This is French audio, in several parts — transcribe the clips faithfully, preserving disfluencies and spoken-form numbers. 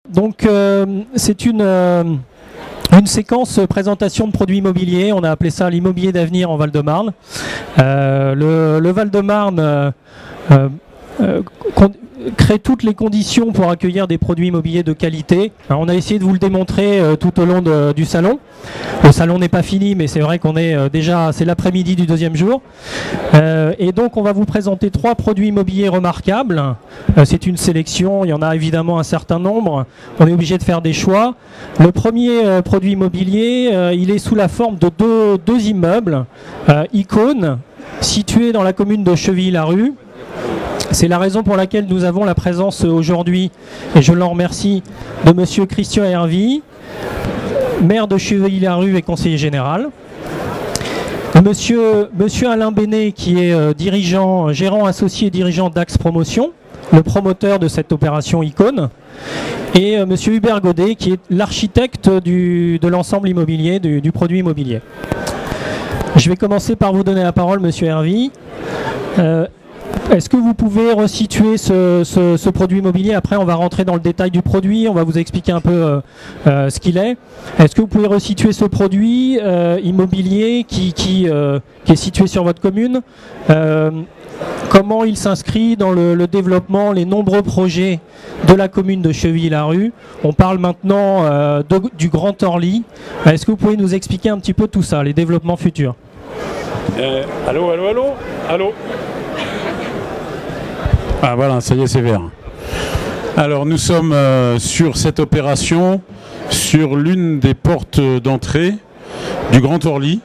donc euh, c'est une, euh, une séquence présentation de produits immobiliers. On a appelé ça l'immobilier d'avenir en Val-de-Marne. Euh, le, le Val-de-Marne euh, euh, euh, crée toutes les conditions pour accueillir des produits immobiliers de qualité. Alors, on a essayé de vous le démontrer euh, tout au long de, du salon. Le salon n'est pas fini, mais c'est vrai qu'on est euh, déjà, c'est l'après-midi du deuxième jour. Euh, et donc on va vous présenter trois produits immobiliers remarquables. Euh, c'est une sélection, il y en a évidemment un certain nombre. On est obligé de faire des choix. Le premier euh, produit immobilier, euh, il est sous la forme de deux, deux immeubles, euh, icônes, situés dans la commune de Chevilly-Larue. C'est la raison pour laquelle nous avons la présence aujourd'hui, et je l'en remercie, de monsieur Christian Hervy, maire de Chevilly-Larue et conseiller général. Monsieur, monsieur Alain Bénet, qui est euh, dirigeant, gérant associé et dirigeant d'Axe Promotion, le promoteur de cette opération Icône. Et euh, monsieur Hubert Godet, qui est l'architecte de l'ensemble immobilier, du, du produit immobilier. Je vais commencer par vous donner la parole, monsieur Hervy. Euh, Est-ce que vous pouvez resituer ce, ce, ce produit immobilier? Après, on va rentrer dans le détail du produit, on va vous expliquer un peu euh, euh, ce qu'il est. Est-ce que vous pouvez resituer ce produit euh, immobilier qui, qui, euh, qui est situé sur votre commune? euh, Comment il s'inscrit dans le, le développement, les nombreux projets de la commune de Chevilly-Larue? On parle maintenant euh, de, du Grand Orly. Est-ce que vous pouvez nous expliquer un petit peu tout ça, les développements futurs? euh, Allô, allô, allô, allô. Ah voilà, ça y est, c'est vert. Alors nous sommes euh, sur cette opération, sur l'une des portes d'entrée du Grand Orly.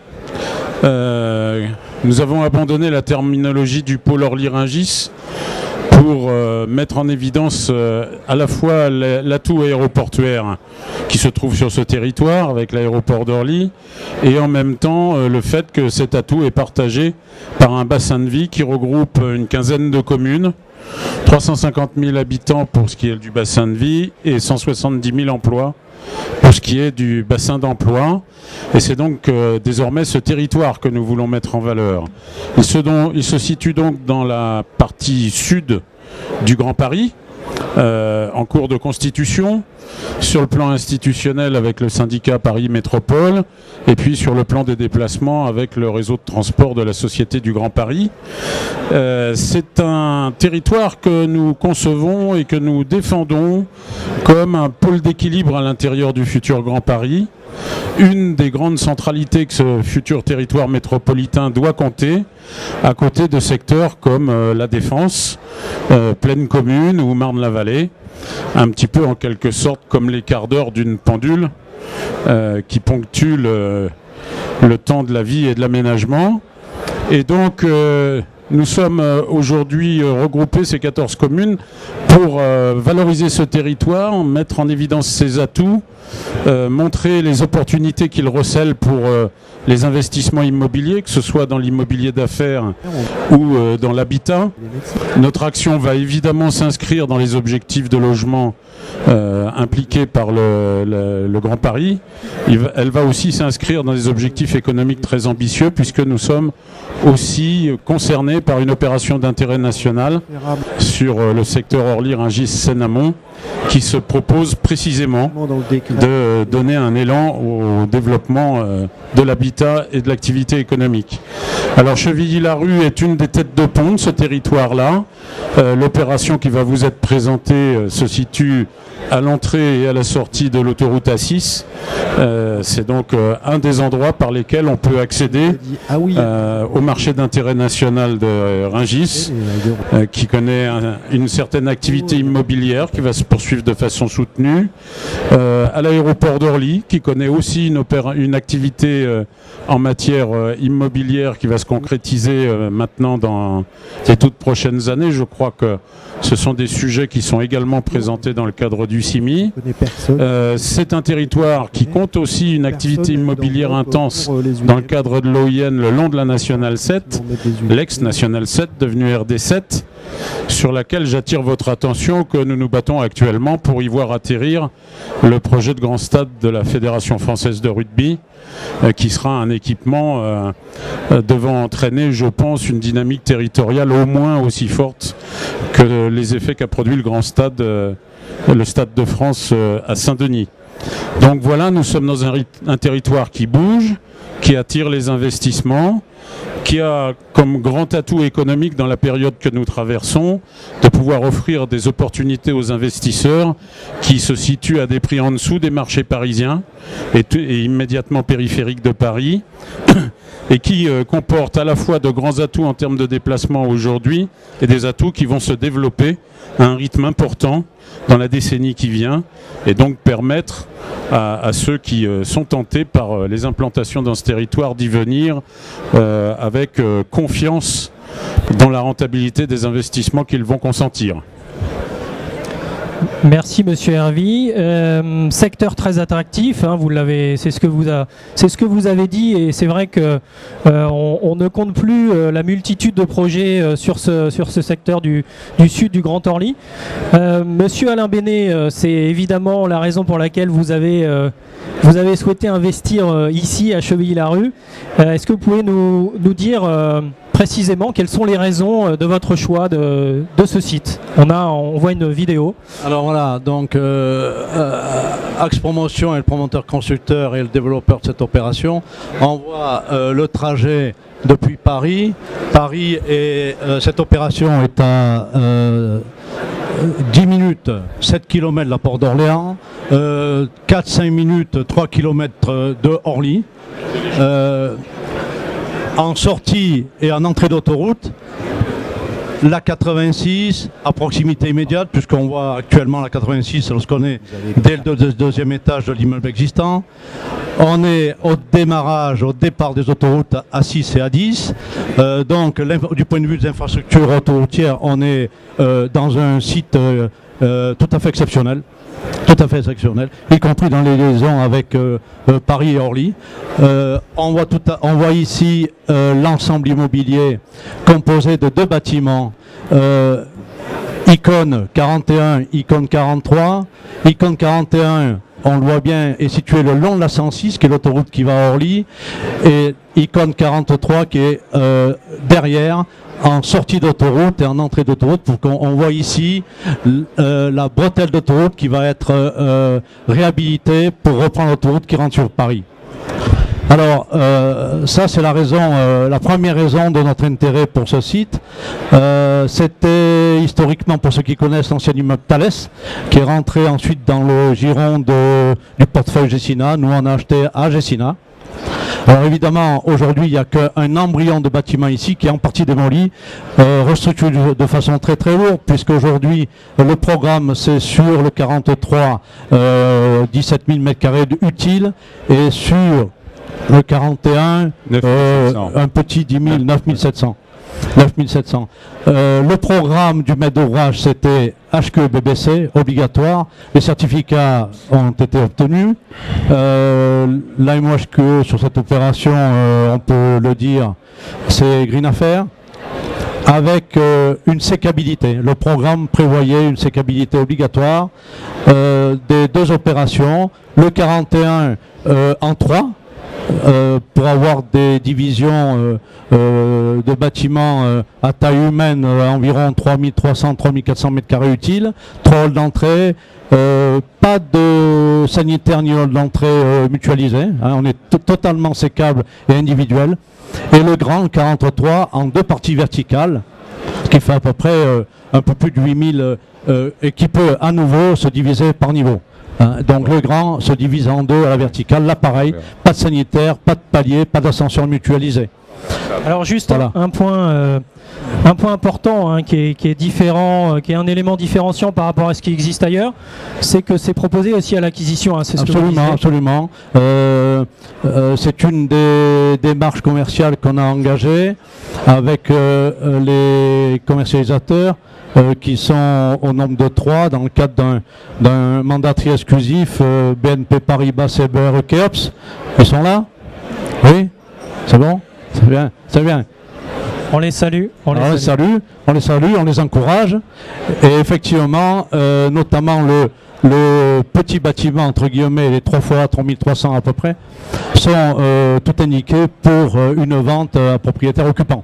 Euh, nous avons abandonné la terminologie du pôle Orly-Rungis pour euh, mettre en évidence euh, à la fois l'atout aéroportuaire qui se trouve sur ce territoire avec l'aéroport d'Orly et en même temps euh, le fait que cet atout est partagé par un bassin de vie qui regroupe une quinzaine de communes, trois cent cinquante mille habitants pour ce qui est du bassin de vie et cent soixante-dix mille emplois pour ce qui est du bassin d'emploi. Et c'est donc euh, désormais ce territoire que nous voulons mettre en valeur. Il se, don, il se situe donc dans la partie sud du Grand Paris, euh, en cours de constitution, sur le plan institutionnel avec le syndicat Paris Métropole, et puis sur le plan des déplacements avec le réseau de transport de la Société du Grand Paris. Euh, c'est un territoire que nous concevons et que nous défendons comme un pôle d'équilibre à l'intérieur du futur Grand Paris. Une des grandes centralités que ce futur territoire métropolitain doit compter, à côté de secteurs comme euh, la Défense, euh, Plaine Commune ou Marne-la-Vallée, un petit peu en quelque sorte comme les quarts d'heure d'une pendule euh, qui ponctue le, le temps de la vie et de l'aménagement. Et donc euh, nous sommes euh, aujourd'hui euh, regroupés, ces quatorze communes, pour euh, valoriser ce territoire, mettre en évidence ses atouts, Euh, montrer les opportunités qu'il recèle pour euh, les investissements immobiliers, que ce soit dans l'immobilier d'affaires ou euh, dans l'habitat. Notre action va évidemment s'inscrire dans les objectifs de logement euh, impliqués par le, le, le Grand Paris. Il va, elle va aussi s'inscrire dans des objectifs économiques très ambitieux puisque nous sommes aussi concernés par une opération d'intérêt national sur euh, le secteur Orly-Rungis-Seine-Amont qui se propose précisément de donner un élan au développement euh, de l'habitat et de l'activité économique. Alors Chevilly-Larue est une des têtes de pont de ce territoire-là. Euh, L'opération qui va vous être présentée euh, se situe à l'entrée et à la sortie de l'autoroute A six. Euh, c'est donc euh, un des endroits par lesquels on peut accéder euh, au marché d'intérêt national de euh, Rungis, euh, qui connaît un, une certaine activité immobilière qui va se poursuivre de façon soutenue, euh, à l'aéroport d'Orly, qui connaît aussi une, une activité euh, en matière euh, immobilière qui va se concrétiser euh, maintenant dans les toutes prochaines années. Je crois que ce sont des sujets qui sont également présentés dans le cadre du C I M I. Euh, c'est un territoire qui compte aussi une activité immobilière intense dans le cadre de l'O I N le long de la Nationale sept, l'ex-Nationale sept devenue R D sept, sur laquelle j'attire votre attention que nous nous battons actuellement pour y voir atterrir le projet de grand stade de la Fédération française de rugby, euh, qui sera un équipement euh, euh, devant entraîner, je pense, une dynamique territoriale au moins aussi forte que les effets qu'a produit le grand stade euh, le Stade de France euh, à Saint-Denis. Donc voilà, nous sommes dans un, un territoire qui bouge, qui attire les investissements, qui a comme grand atout économique dans la période que nous traversons de pouvoir offrir des opportunités aux investisseurs qui se situent à des prix en dessous des marchés parisiens et, et immédiatement périphériques de Paris et qui euh, comporte à la fois de grands atouts en termes de déplacement aujourd'hui et des atouts qui vont se développer à un rythme important dans la décennie qui vient et donc permettre à, à ceux qui euh, sont tentés par euh, les implantations dans ce territoire d'y venir euh, avec euh, confiance dans la rentabilité des investissements qu'ils vont consentir. Merci Monsieur Hervy. Euh, secteur très attractif, hein, vous l'avez, c'est ce que vous a, c'est ce que vous avez dit, et c'est vrai que euh, on, on ne compte plus euh, la multitude de projets euh, sur ce sur ce secteur du, du sud du Grand Orly. Euh, Monsieur Alain Bénet, euh, c'est évidemment la raison pour laquelle vous avez euh, vous avez souhaité investir euh, ici à Chevilly-Larue. Euh, est-ce que vous pouvez nous nous dire euh, précisément quelles sont les raisons de votre choix de, de ce site? On a, on voit une vidéo. Alors voilà, donc euh, euh, Axe Promotion est le promoteur constructeur et le développeur de cette opération. On voit euh, le trajet depuis Paris. Paris et euh, cette opération est à euh, dix minutes, sept kilomètres de la Porte d'Orléans, euh, quatre cinq minutes, trois kilomètres de Orly. Euh, En sortie et en entrée d'autoroute, la quatre-vingt-six à proximité immédiate, puisqu'on voit actuellement la quatre-vingt-six lorsqu'on est dès le deux, deuxième étage de l'immeuble existant. On est au démarrage, au départ des autoroutes A six et A dix. Euh, donc du point de vue des infrastructures autoroutières, on est euh, dans un site euh, euh, tout à fait exceptionnel. Tout à fait exceptionnel, y compris dans les liaisons avec euh, euh, Paris et Orly. Euh, on, voit tout à, on voit ici euh, l'ensemble immobilier composé de deux bâtiments, euh, Icône quarante et un, Icône quarante-trois. Icône quarante et un, on le voit bien, est situé le long de la cent six, qui est l'autoroute qui va à Orly, et Icône quarante-trois qui est euh, derrière, en sortie d'autoroute et en entrée d'autoroute, pour qu'on on voit ici euh, la bretelle d'autoroute qui va être euh, réhabilitée pour reprendre l'autoroute qui rentre sur Paris. Alors euh, ça c'est la raison, euh, la première raison de notre intérêt pour ce site. Euh, C'était historiquement, pour ceux qui connaissent, l'ancien immeuble Thalès, qui est rentré ensuite dans le giron de, du portefeuille Gessina. Nous on a acheté à Gessina. Alors évidemment, aujourd'hui, il n'y a qu'un embryon de bâtiment ici qui est en partie démoli, euh, restructuré de façon très très lourde, puisqu'aujourd'hui, le programme, c'est sur le quarante-trois, euh, dix-sept mille mètres carrés utiles, et sur le quarante et un, euh, un petit dix mille, neuf mille sept cents. neuf mille sept cents. Euh, le programme du maître d'ouvrage, c'était H Q E B B C, obligatoire. Les certificats ont été obtenus. Euh, L'A M O H Q E sur cette opération, euh, on peut le dire, c'est Green Affair, avec euh, une sécabilité. Le programme prévoyait une sécabilité obligatoire euh, des deux opérations. Le quarante et un euh, en trois. Euh, pour avoir des divisions euh, euh, de bâtiments euh, à taille humaine, euh, environ trois mille trois cents à trois mille quatre cents mètres carrés utiles, trois halls d'entrée, euh, pas de sanitaire ni hall d'entrée euh, mutualisé, hein, on est totalement sécable et individuel. Et le grand quarante-trois en deux parties verticales, ce qui fait à peu près euh, un peu plus de huit mille, euh, et qui peut à nouveau se diviser par niveau. Hein, donc le grand se divise en deux à la verticale, là pareil, pas de sanitaire, pas de palier, pas d'ascenseur mutualisé. Alors juste voilà. un, un point euh, un point important hein, qui, est, qui est différent, euh, qui est un élément différenciant par rapport à ce qui existe ailleurs, c'est que c'est proposé aussi à l'acquisition. Hein, c'est ce absolument, que vous disiez. absolument. Euh, euh, c'est une des démarches commerciales qu'on a engagées avec euh, les commercialisateurs. Euh, qui sont au nombre de trois dans le cadre d'un mandat exclusif euh, B N P Paribas, C B R, Keops. Ils sont là? Oui? C'est bon? C'est bien, c'est bien. On les salue. On les, on les salue. salue, on les salue, on les encourage. Et effectivement, euh, notamment le, le petit bâtiment, entre guillemets, les trois fois trois mille trois cents à peu près, sont euh, tout indiqués pour euh, une vente à propriétaire occupant.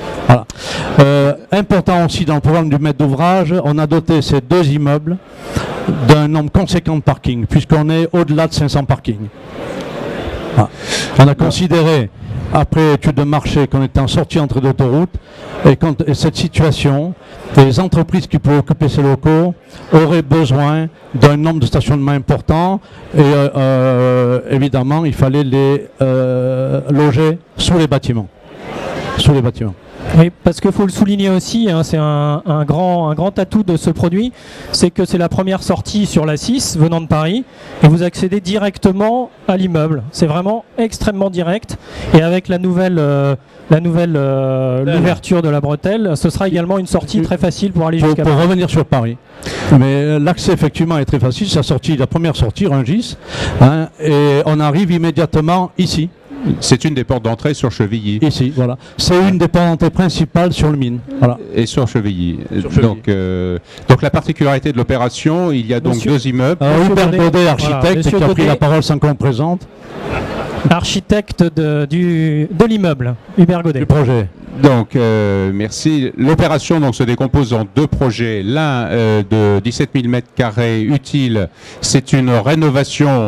Voilà. Euh, important aussi dans le programme du maître d'ouvrage, on a doté ces deux immeubles d'un nombre conséquent de parkings, puisqu'on est au-delà de cinq cents parkings. Voilà. On a considéré, après étude de marché, qu'on était en sortie entre d'autoroute, et, quand, et cette situation, les entreprises qui pouvaient occuper ces locaux auraient besoin d'un nombre de stationnements important, et euh, euh, évidemment, il fallait les euh, loger sous les bâtiments. Sous les bâtiments. Oui, parce qu'il faut le souligner aussi, hein, c'est un, un, grand, un grand atout de ce produit, c'est que c'est la première sortie sur la six venant de Paris et vous accédez directement à l'immeuble. C'est vraiment extrêmement direct et avec la nouvelle, euh, la nouvelle euh, l'ouverture de la bretelle, ce sera également une sortie très facile pour aller jusqu'à Paris. Pour revenir sur Paris, mais l'accès effectivement est très facile, sa sortie, la première sortie, Rungis, hein, et on arrive immédiatement ici. C'est une des portes d'entrée sur Chevilly. Ici, voilà. C'est une des portes d'entrée principales sur le mine. Voilà. Et sur Chevilly. Sur Chevilly. Donc, euh, donc la particularité de l'opération, il y a donc Monsieur, deux immeubles. Euh, Hubert Godet, architecte, voilà, qui a Godet, pris la parole sans qu'on le présente. Architecte de, du, de l'immeuble, Hubert Godet. Du projet. Donc, euh, merci. L'opération donc se décompose en deux projets. L'un euh, de dix-sept mille mètres carrés utile, c'est une rénovation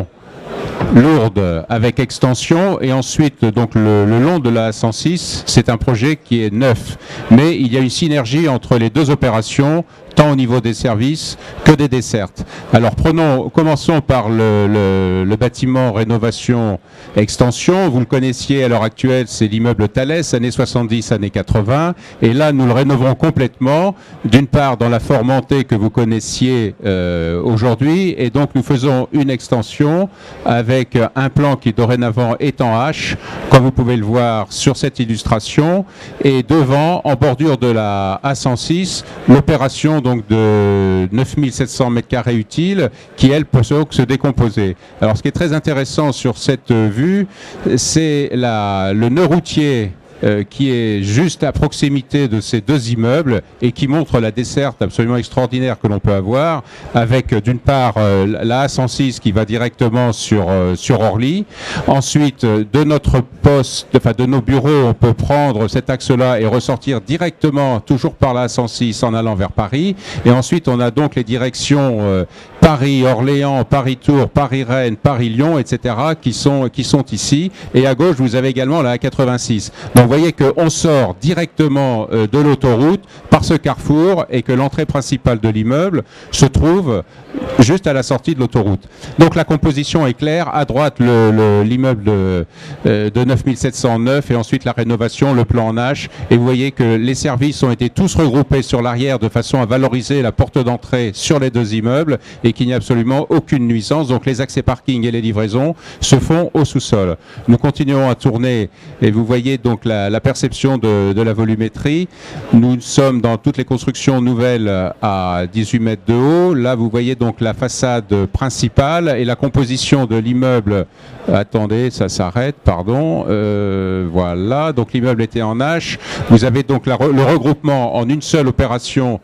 lourde avec extension et ensuite donc le, le long de la cent six, c'est un projet qui est neuf. Mais il y a une synergie entre les deux opérations, tant au niveau des services que des dessertes. Alors prenons, commençons par le, le, le bâtiment rénovation extension. Vous le connaissiez à l'heure actuelle, c'est l'immeuble Thalès, années soixante-dix, années quatre-vingts. Et là, nous le rénovons complètement, d'une part dans la forme hantée que vous connaissiez euh, aujourd'hui, et donc nous faisons une extension avec un plan qui dorénavant est en H, comme vous pouvez le voir sur cette illustration, et devant, en bordure de la A cent six, l'opération donc de neuf mille sept cents mètres carrés utiles, qui elle peut donc se décomposer. Alors ce qui est très intéressant sur cette vue, c'est le nœud routier Euh, qui est juste à proximité de ces deux immeubles et qui montre la desserte absolument extraordinaire que l'on peut avoir avec euh, d'une part euh, la A cent six qui va directement sur, euh, sur Orly. Ensuite, euh, de notre poste, enfin de nos bureaux, on peut prendre cet axe-là et ressortir directement, toujours par la A cent six en allant vers Paris. Et ensuite, on a donc les directions euh, Paris, Orléans, Paris-Tours, Paris-Rennes, Paris-Lyon, et cetera qui sont, qui sont ici. Et à gauche, vous avez également la A quatre-vingt-six. Donc, vous voyez qu'on sort directement euh, de l'autoroute par ce carrefour et que l'entrée principale de l'immeuble se trouve juste à la sortie de l'autoroute. Donc la composition est claire. À droite, l'immeuble de, euh, de neuf mille sept cent neuf et ensuite la rénovation, le plan en H. Et vous voyez que les services ont été tous regroupés sur l'arrière de façon à valoriser la porte d'entrée sur les deux immeubles et qu'il n'y a absolument aucune nuisance. Donc les accès parking et les livraisons se font au sous-sol. Nous continuons à tourner et vous voyez donc la La, la perception de, de la volumétrie. Nous sommes dans toutes les constructions nouvelles à dix-huit mètres de haut. Là, vous voyez donc la façade principale et la composition de l'immeuble. Attendez, ça s'arrête, pardon. Euh, voilà, donc l'immeuble était en H. Vous avez donc la, le regroupement en une seule opération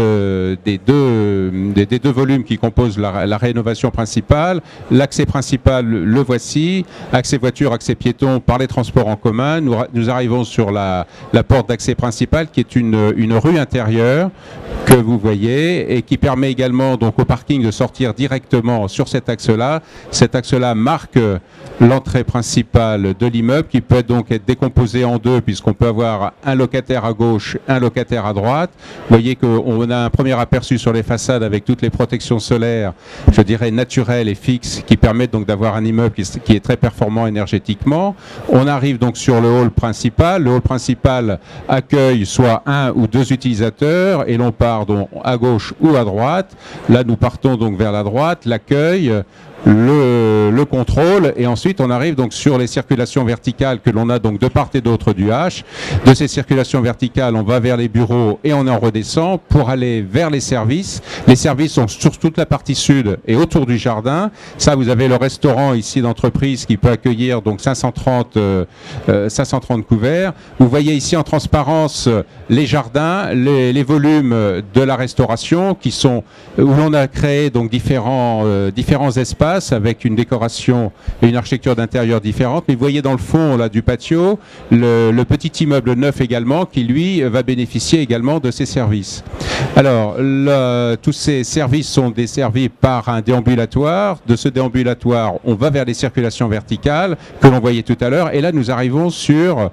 de, des, deux, des, des deux volumes qui composent la, la rénovation principale. L'accès principal, le voici. Accès voiture, accès piéton par les transports en commun. Nous, nous arrivons sur la, la porte d'accès principale qui est une, une rue intérieure que vous voyez et qui permet également donc au parking de sortir directement sur cet axe-là. Cet axe-là marque l'entrée principale de l'immeuble qui peut donc être décomposée en deux puisqu'on peut avoir un locataire à gauche, un locataire à droite. Vous voyez qu'on a un premier aperçu sur les façades avec toutes les protections solaires, je dirais naturelles et fixes, qui permettent donc d'avoir un immeuble qui, qui est très performant énergétiquement. On arrive donc sur le hall principal. Le hall principal accueille soit un ou deux utilisateurs et l'on part donc à gauche ou à droite. Là, nous partons donc vers la droite, l'accueil, Le, le contrôle et ensuite on arrive donc sur les circulations verticales que l'on a donc de part et d'autre du H. De ces circulations verticales, on va vers les bureaux et on en redescend pour aller vers les services. Les services sont sur toute la partie sud et autour du jardin. Ça, vous avez le restaurant ici d'entreprise qui peut accueillir donc cinq cent trente, euh, cinq cent trente couverts. Vous voyez ici en transparence les jardins, les, les volumes de la restauration qui sont où l'on a créé donc différents, euh, différents espaces espace avec une décoration et une architecture d'intérieur différente. Mais vous voyez dans le fond là du patio le, le petit immeuble neuf également qui lui va bénéficier également de ces services. Alors le, tous ces services sont desservis par un déambulatoire. De ce déambulatoire, on va vers les circulations verticales que l'on voyait tout à l'heure. Et là, nous arrivons sur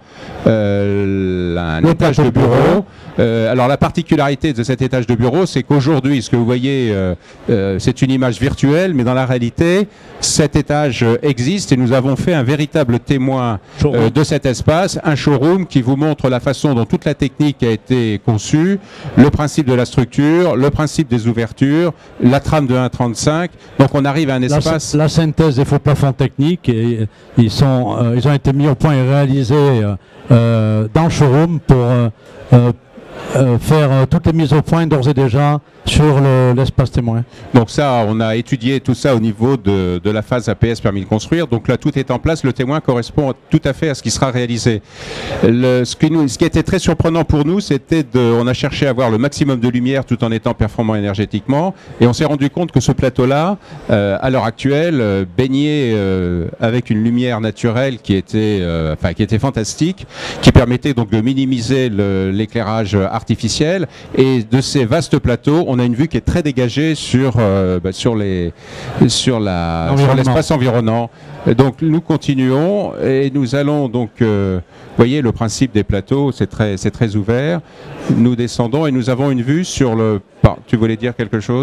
euh, un le étage de bureau. Euh, alors la particularité de cet étage de bureau, c'est qu'aujourd'hui, ce que vous voyez, euh, euh, c'est une image virtuelle, mais dans la réalité, cet étage existe et nous avons fait un véritable témoin euh, de cet espace, un showroom qui vous montre la façon dont toute la technique a été conçue, le principe de la structure, le principe des ouvertures, la trame de un trente-cinq. Donc on arrive à un espace... La, la synthèse des faux plafonds techniques, et, ils, sont, euh, ils ont été mis au point et réalisés euh, euh, dans le showroom pour... Euh, euh, Euh, faire euh, toutes les mises au point d'ores et déjà sur l'espace le, témoin. Donc ça, on a étudié tout ça au niveau de, de la phase A P S permis de construire. Donc là, tout est en place. Le témoin correspond tout à fait à ce qui sera réalisé. Le, ce, qui nous, ce qui était très surprenant pour nous, c'était de, on a cherché à avoir le maximum de lumière tout en étant performant énergétiquement. Et on s'est rendu compte que ce plateau-là, euh, à l'heure actuelle, euh, baignait euh, avec une lumière naturelle qui était, euh, enfin, qui était fantastique, qui permettait donc de minimiser l'éclairage artificiel. Et de ces vastes plateaux, on a une vue qui est très dégagée sur, euh, bah, sur les, sur la, sur l'espace environnant. Et donc nous continuons et nous allons donc, euh, vous voyez le principe des plateaux, c'est très, c'est très ouvert. Nous descendons et nous avons une vue sur le... Tu voulais dire quelque chose ?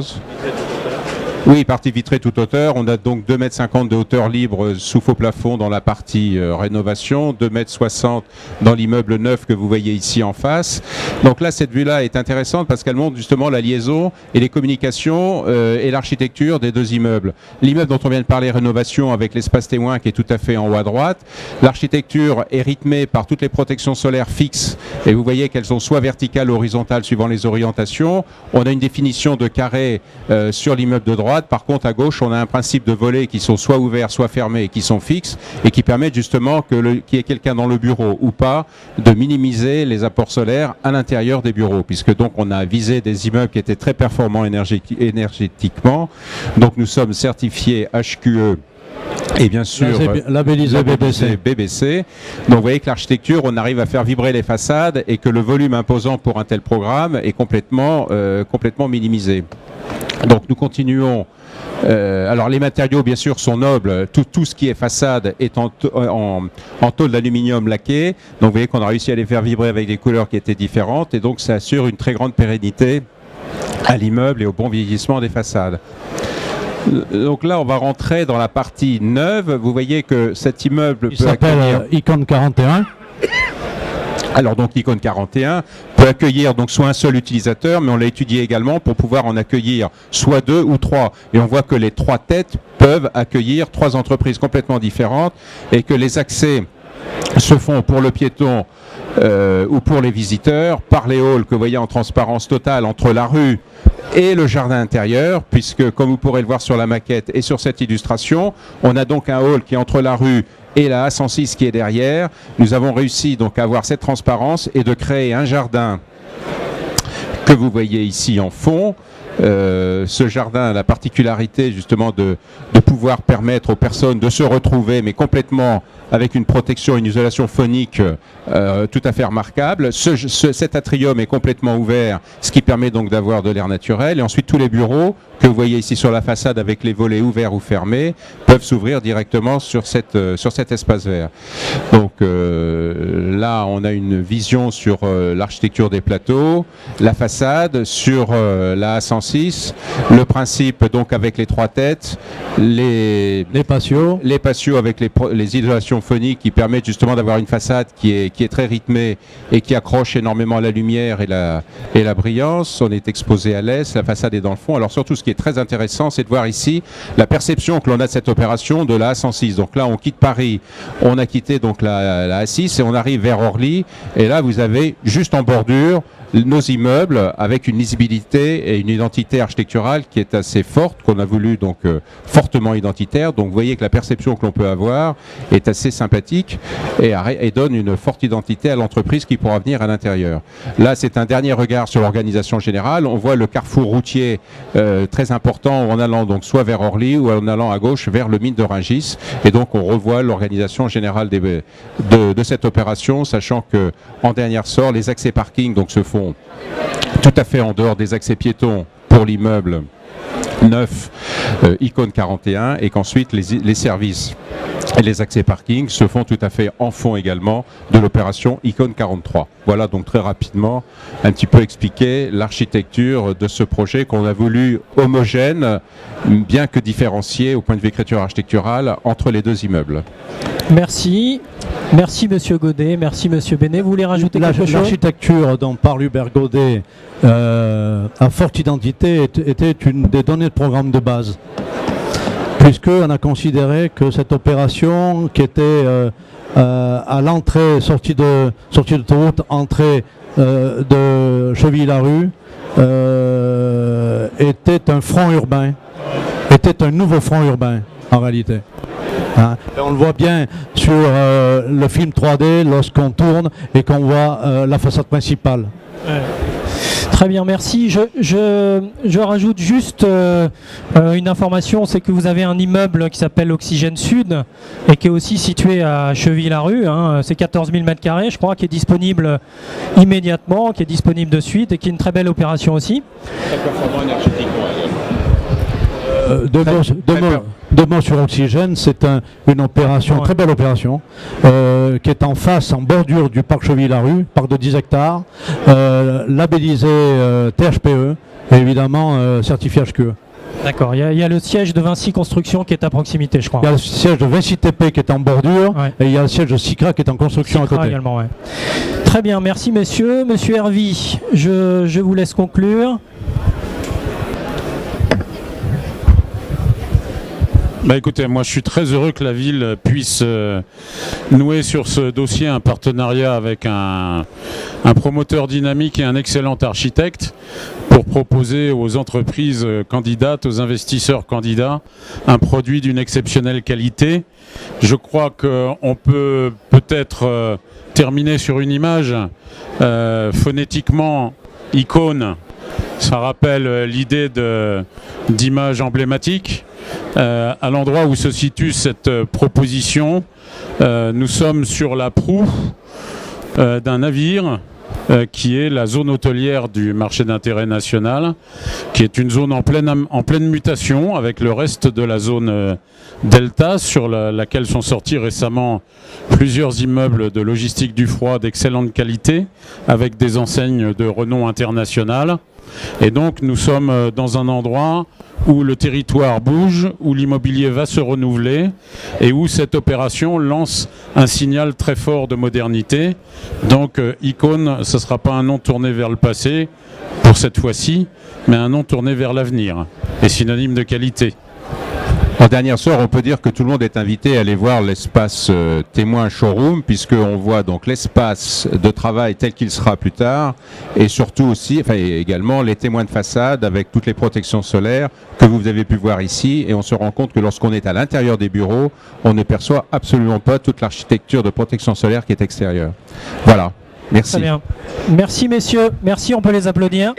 Oui, partie vitrée toute hauteur. On a donc deux mètres cinquante de hauteur libre sous faux plafond dans la partie euh, rénovation, deux mètres soixante dans l'immeuble neuf que vous voyez ici en face. Donc là, cette vue-là est intéressante parce qu'elle montre justement la liaison et les communications euh, et l'architecture des deux immeubles. L'immeuble dont on vient de parler, rénovation, avec l'espace témoin qui est tout à fait en haut à droite. L'architecture est rythmée par toutes les protections solaires fixes et vous voyez qu'elles sont soit verticales ou horizontales suivant les orientations. On a une définition de carré euh, sur l'immeuble de droite. Par contre, à gauche, on a un principe de volets qui sont soit ouverts, soit fermés, et qui sont fixes, et qui permettent justement que le, qu'il y ait quelqu'un dans le bureau ou pas, de minimiser les apports solaires à l'intérieur des bureaux, puisque donc on a visé des immeubles qui étaient très performants énergéti énergétiquement. Donc nous sommes certifiés H Q E. Et bien sûr, labellisé B B C. B B C. Donc vous voyez que l'architecture, on arrive à faire vibrer les façades et que le volume imposant pour un tel programme est complètement, euh, complètement minimisé. Donc nous continuons. Euh, alors les matériaux bien sûr sont nobles, tout, tout ce qui est façade est en, en, en tôle d'aluminium laqué, donc vous voyez qu'on a réussi à les faire vibrer avec des couleurs qui étaient différentes et donc ça assure une très grande pérennité à l'immeuble et au bon vieillissement des façades. Donc là on va rentrer dans la partie neuve, vous voyez que cet immeuble Il s'appelle accueillir... Icon quarante et un. Alors donc l'Icon quarante et un peut accueillir donc soit un seul utilisateur, mais on l'a étudié également pour pouvoir en accueillir soit deux ou trois. Et on voit que les trois têtes peuvent accueillir trois entreprises complètement différentes et que les accès se font pour le piéton euh, ou pour les visiteurs par les halls que vous voyez en transparence totale entre la rue et le jardin intérieur, puisque comme vous pourrez le voir sur la maquette et sur cette illustration, on a donc un hall qui est entre la rue et la A cent six qui est derrière. Nous avons réussi donc à avoir cette transparence et de créer un jardin que vous voyez ici en fond. Euh, ce jardin a la particularité justement de, de pouvoir permettre aux personnes de se retrouver, mais complètement avec une protection, une isolation phonique euh, tout à fait remarquable. Ce, ce, cet atrium est complètement ouvert, ce qui permet donc d'avoir de l'air naturel. Et ensuite, tous les bureaux que vous voyez ici sur la façade avec les volets ouverts ou fermés peuvent s'ouvrir directement sur, cette, euh, sur cet espace vert. Donc euh, là, on a une vision sur euh, l'architecture des plateaux, la façade, sur euh, la A cent six, le principe donc avec les trois têtes, les, les patios, les patios avec les, les isolations phoniques qui permettent justement d'avoir une façade qui est, qui est très rythmée et qui accroche énormément la lumière et la, et la brillance. On est exposé à l'est, la façade est dans le fond. Alors surtout, ce qui est très intéressant, c'est de voir ici la perception que l'on a de cette opération de la A cent six. Donc là, on quitte Paris, on a quitté donc la, la A six et on arrive vers Orly. Et là, vous avez juste en bordure nos immeubles avec une lisibilité et une identité architecturale qui est assez forte, qu'on a voulu donc euh, fortement identitaire. Donc vous voyez que la perception que l'on peut avoir est assez sympathique et, et donne une forte identité à l'entreprise qui pourra venir à l'intérieur. Là, c'est un dernier regard sur l'organisation générale. On voit le carrefour routier euh, très important en allant donc soit vers Orly ou en allant à gauche vers le mine de Rungis. Et donc on revoit l'organisation générale des, de, de cette opération, sachant que en dernier sort, les accès parking donc se font tout à fait en dehors des accès piétons pour l'immeuble neuf euh, Icône quarante et un, et qu'ensuite les, les services et les accès parking se font tout à fait en fond également de l'opération Icône quarante-trois. Voilà donc très rapidement un petit peu expliquer l'architecture de ce projet qu'on a voulu homogène, bien que différencié au point de vue écriture architecturale entre les deux immeubles. Merci. Merci Monsieur Godet, merci Monsieur Benet. Vous voulez rajouter quelque chose? L'architecture dont parle Hubert Godet euh, à forte identité était une des données de programme de base, puisqu'on a considéré que cette opération qui était euh, euh, à l'entrée, sortie de sortie d'autoroute, entrée euh, de Chevilly-la-Rue, euh, était un front urbain, était un nouveau front urbain en réalité. Hein. Et on le voit bien sur euh, le film trois D lorsqu'on tourne et qu'on voit euh, la façade principale. Ouais. Très bien, merci. Je, je, je rajoute juste euh, euh, une information, c'est que vous avez un immeuble qui s'appelle Oxygène Sud et qui est aussi situé à Chevilly-la-Rue. Hein, c'est quatorze mille mètres carrés, je crois, qui est disponible immédiatement, qui est disponible de suite et qui est une très belle opération aussi. Très performant énergétiquement également. Euh, deux, mots, deux, mots, deux mots sur Oxygène, c'est un, une opération, ouais. très belle opération, euh, qui est en face, en bordure du parc Chevilly-la-Rue, parc de dix hectares, euh, labellisé euh, T H P E et évidemment euh, certifié H Q E. D'accord, il y, y a le siège de Vinci Construction qui est à proximité, je crois. Il y a le siège de Vinci T P qui est en bordure, ouais. et il y a le siège de Sicra qui est en construction Sicra à côté. Également, ouais. Très bien, merci messieurs. Monsieur Hervy, je, je vous laisse conclure. Bah écoutez, moi je suis très heureux que la ville puisse euh, nouer sur ce dossier un partenariat avec un, un promoteur dynamique et un excellent architecte pour proposer aux entreprises candidates, aux investisseurs candidats, un produit d'une exceptionnelle qualité. Je crois qu'on peut peut-être euh, terminer sur une image euh, phonétiquement icône. Ça rappelle l'idée d'image emblématique. Euh, à l'endroit où se situe cette euh, proposition, euh, nous sommes sur la proue euh, d'un navire euh, qui est la zone hôtelière du marché d'intérêt national, qui est une zone en pleine, en pleine mutation avec le reste de la zone euh, Delta, sur la, laquelle sont sortis récemment plusieurs immeubles de logistique du froid d'excellente qualité, avec des enseignes de renom international. Et donc nous sommes dans un endroit où le territoire bouge, où l'immobilier va se renouveler et où cette opération lance un signal très fort de modernité. Donc euh, Icône, ce ne sera pas un nom tourné vers le passé pour cette fois-ci, mais un nom tourné vers l'avenir et synonyme de qualité. En dernière soir, on peut dire que tout le monde est invité à aller voir l'espace euh, témoin showroom, puisqu'on voit donc l'espace de travail tel qu'il sera plus tard, et surtout aussi, enfin également les témoins de façade avec toutes les protections solaires que vous avez pu voir ici, et on se rend compte que lorsqu'on est à l'intérieur des bureaux, on ne perçoit absolument pas toute l'architecture de protection solaire qui est extérieure. Voilà, merci. Très bien. Merci messieurs, merci, on peut les applaudir.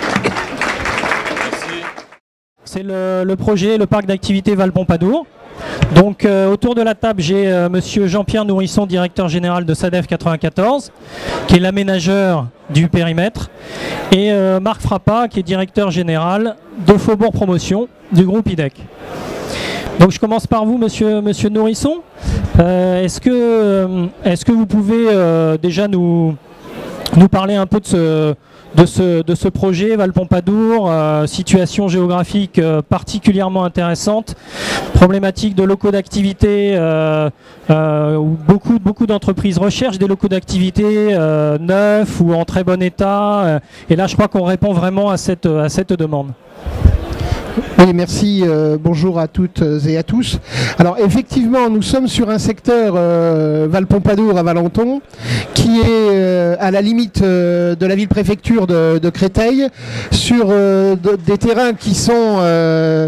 C'est le, le projet, le parc d'activités Val-Pompadour. Donc euh, autour de la table, j'ai euh, monsieur Jean-Pierre Nourisson, directeur général de SADEF quatre-vingt-quatorze, qui est l'aménageur du périmètre, et euh, Marc Frappa, qui est directeur général de Faubourg Promotion du groupe I D E C. Donc je commence par vous, monsieur, monsieur Nourisson. Euh, est-ce que, euh, est-ce que vous pouvez euh, déjà nous, nous parler un peu de ce... De ce, de ce projet Val-Pompadour, euh, situation géographique euh, particulièrement intéressante, problématique de locaux d'activité, euh, euh, où beaucoup, beaucoup d'entreprises recherchent des locaux d'activité euh, neufs ou en très bon état, euh, et là je crois qu'on répond vraiment à cette, à cette demande. Oui, merci. Euh, bonjour à toutes et à tous. Alors effectivement, nous sommes sur un secteur euh, Val-Pompadour à Valenton, qui est euh, à la limite euh, de la ville-préfecture de, de Créteil, sur euh, de, des terrains qui sont euh,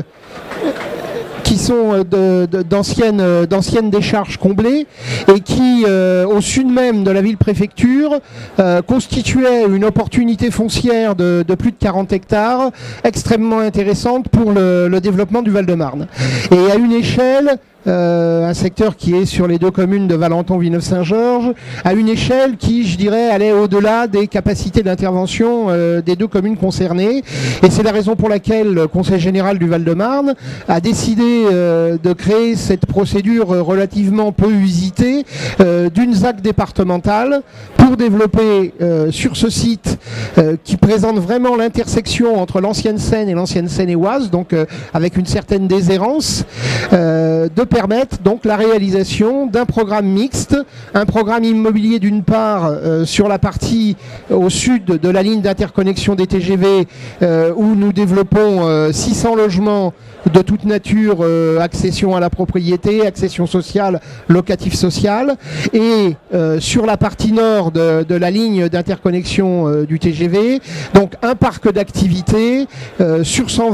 qui sont de, de, d'anciennes, d'anciennes décharges comblées et qui, euh, au sud même de la ville-préfecture, euh, constituaient une opportunité foncière de, de plus de quarante hectares, extrêmement intéressante pour le, le développement du Val-de-Marne. Et à une échelle, Euh, un secteur qui est sur les deux communes de Valenton, Villeneuve-Saint-Georges, à une échelle qui, je dirais, allait au-delà des capacités d'intervention euh, des deux communes concernées. Et c'est la raison pour laquelle le Conseil général du Val-de-Marne a décidé euh, de créer cette procédure relativement peu usitée euh, d'une Z A C départementale pour développer euh, sur ce site euh, qui présente vraiment l'intersection entre l'ancienne Seine et l'ancienne Seine-et-Oise, donc euh, avec une certaine déshérence, euh, de permettre donc la réalisation d'un programme mixte, un programme immobilier d'une part euh, sur la partie au sud de la ligne d'interconnexion des T G V euh, où nous développons euh, six cents logements de toute nature, euh, accession à la propriété, accession sociale, locatif social, et euh, sur la partie nord de, de la ligne d'interconnexion euh, du T G V, donc un parc d'activités euh, sur cent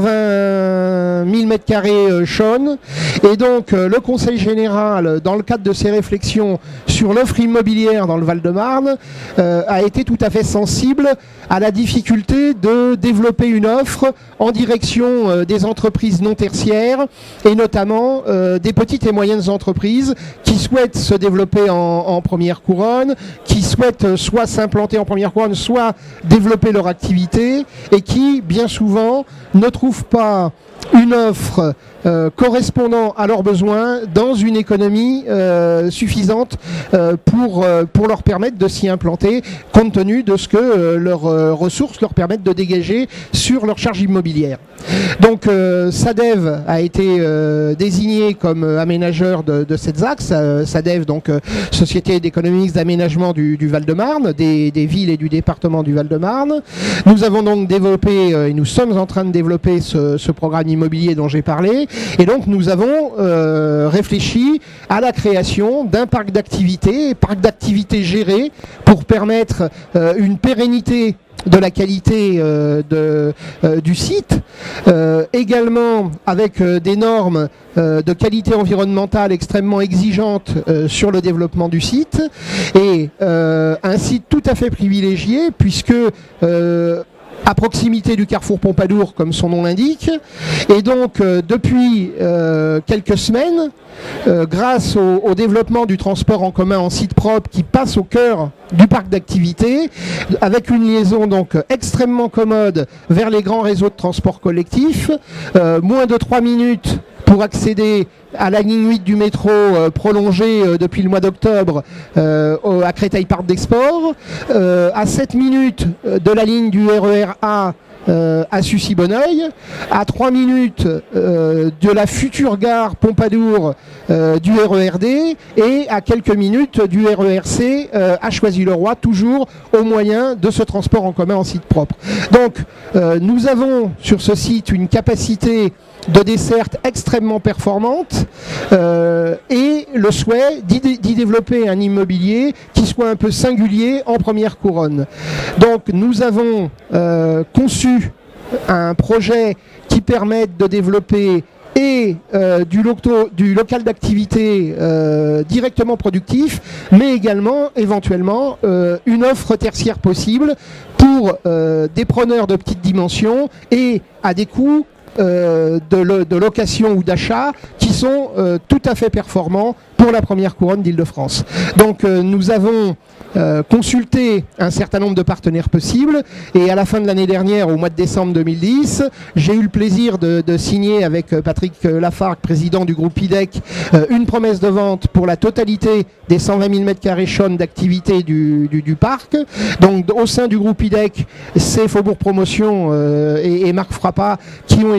vingt mille mètres carrés euh, Chaune, et donc euh, le Conseil général, dans le cadre de ses réflexions sur l'offre immobilière dans le Val-de-Marne, euh, a été tout à fait sensible à la difficulté de développer une offre en direction euh, des entreprises non tertiaires et notamment euh, des petites et moyennes entreprises qui souhaitent se développer en, en première couronne, qui souhaitent euh, soit s'implanter en première couronne, soit développer leur activité et qui, bien souvent, ne trouvent pas une offre euh, correspondant à leurs besoins dans une économie euh, suffisante euh, pour, euh, pour leur permettre de s'y implanter compte tenu de ce que euh, leurs euh, ressources leur permettent de dégager sur leur charge immobilière. Donc euh, SADEV a été euh, désigné comme euh, aménageur de, de cette Z A C, euh, SADEV, donc euh, Société d'économie d'aménagement du, du Val-de-Marne, des, des villes et du département du Val-de-Marne. Nous avons donc développé euh, et nous sommes en train de développer ce, ce programme immobilier dont j'ai parlé, et donc nous avons euh, réfléchi à la création d'un parc d'activités, parc d'activités géré pour permettre euh, une pérennité de la qualité euh, de, euh, du site, euh, également avec euh, des normes euh, de qualité environnementale extrêmement exigeantes euh, sur le développement du site, et euh, un site tout à fait privilégié puisque euh, à proximité du carrefour Pompadour, comme son nom l'indique, et donc euh, depuis euh, quelques semaines, euh, grâce au, au développement du transport en commun en site propre qui passe au cœur du parc d'activités, avec une liaison donc extrêmement commode vers les grands réseaux de transport collectif, euh, moins de trois minutes pour accéder à la ligne huit du métro euh, prolongée euh, depuis le mois d'octobre euh, à Créteil Parc d'Export, euh, à sept minutes de la ligne du R E R A euh, à Sucy-Bonneuil, à trois minutes euh, de la future gare Pompadour euh, du R E R D et à quelques minutes du R E R C euh, à Choisy-le-Roi, toujours au moyen de ce transport en commun en site propre. Donc euh, nous avons sur ce site une capacité de desserte extrêmement performante euh, et le souhait d'y développer un immobilier qui soit un peu singulier en première couronne. Donc nous avons euh, conçu un projet qui permette de développer et euh, du, loto, du local d'activité euh, directement productif, mais également éventuellement euh, une offre tertiaire possible pour euh, des preneurs de petite dimension et à des coûts Euh, de, lo de location ou d'achat qui sont euh, tout à fait performants pour la première couronne d'Île-de-France. Donc euh, nous avons euh, consulté un certain nombre de partenaires possibles et à la fin de l'année dernière, au mois de décembre deux mille dix, j'ai eu le plaisir de, de signer avec Patrick Lafargue, président du groupe I D E C, euh, une promesse de vente pour la totalité des cent vingt mille mètres carrés Chaune d'activité du, du, du parc. Donc au sein du groupe I D E C, c'est Faubourg Promotion euh, et, et Marc Frappa qui ont été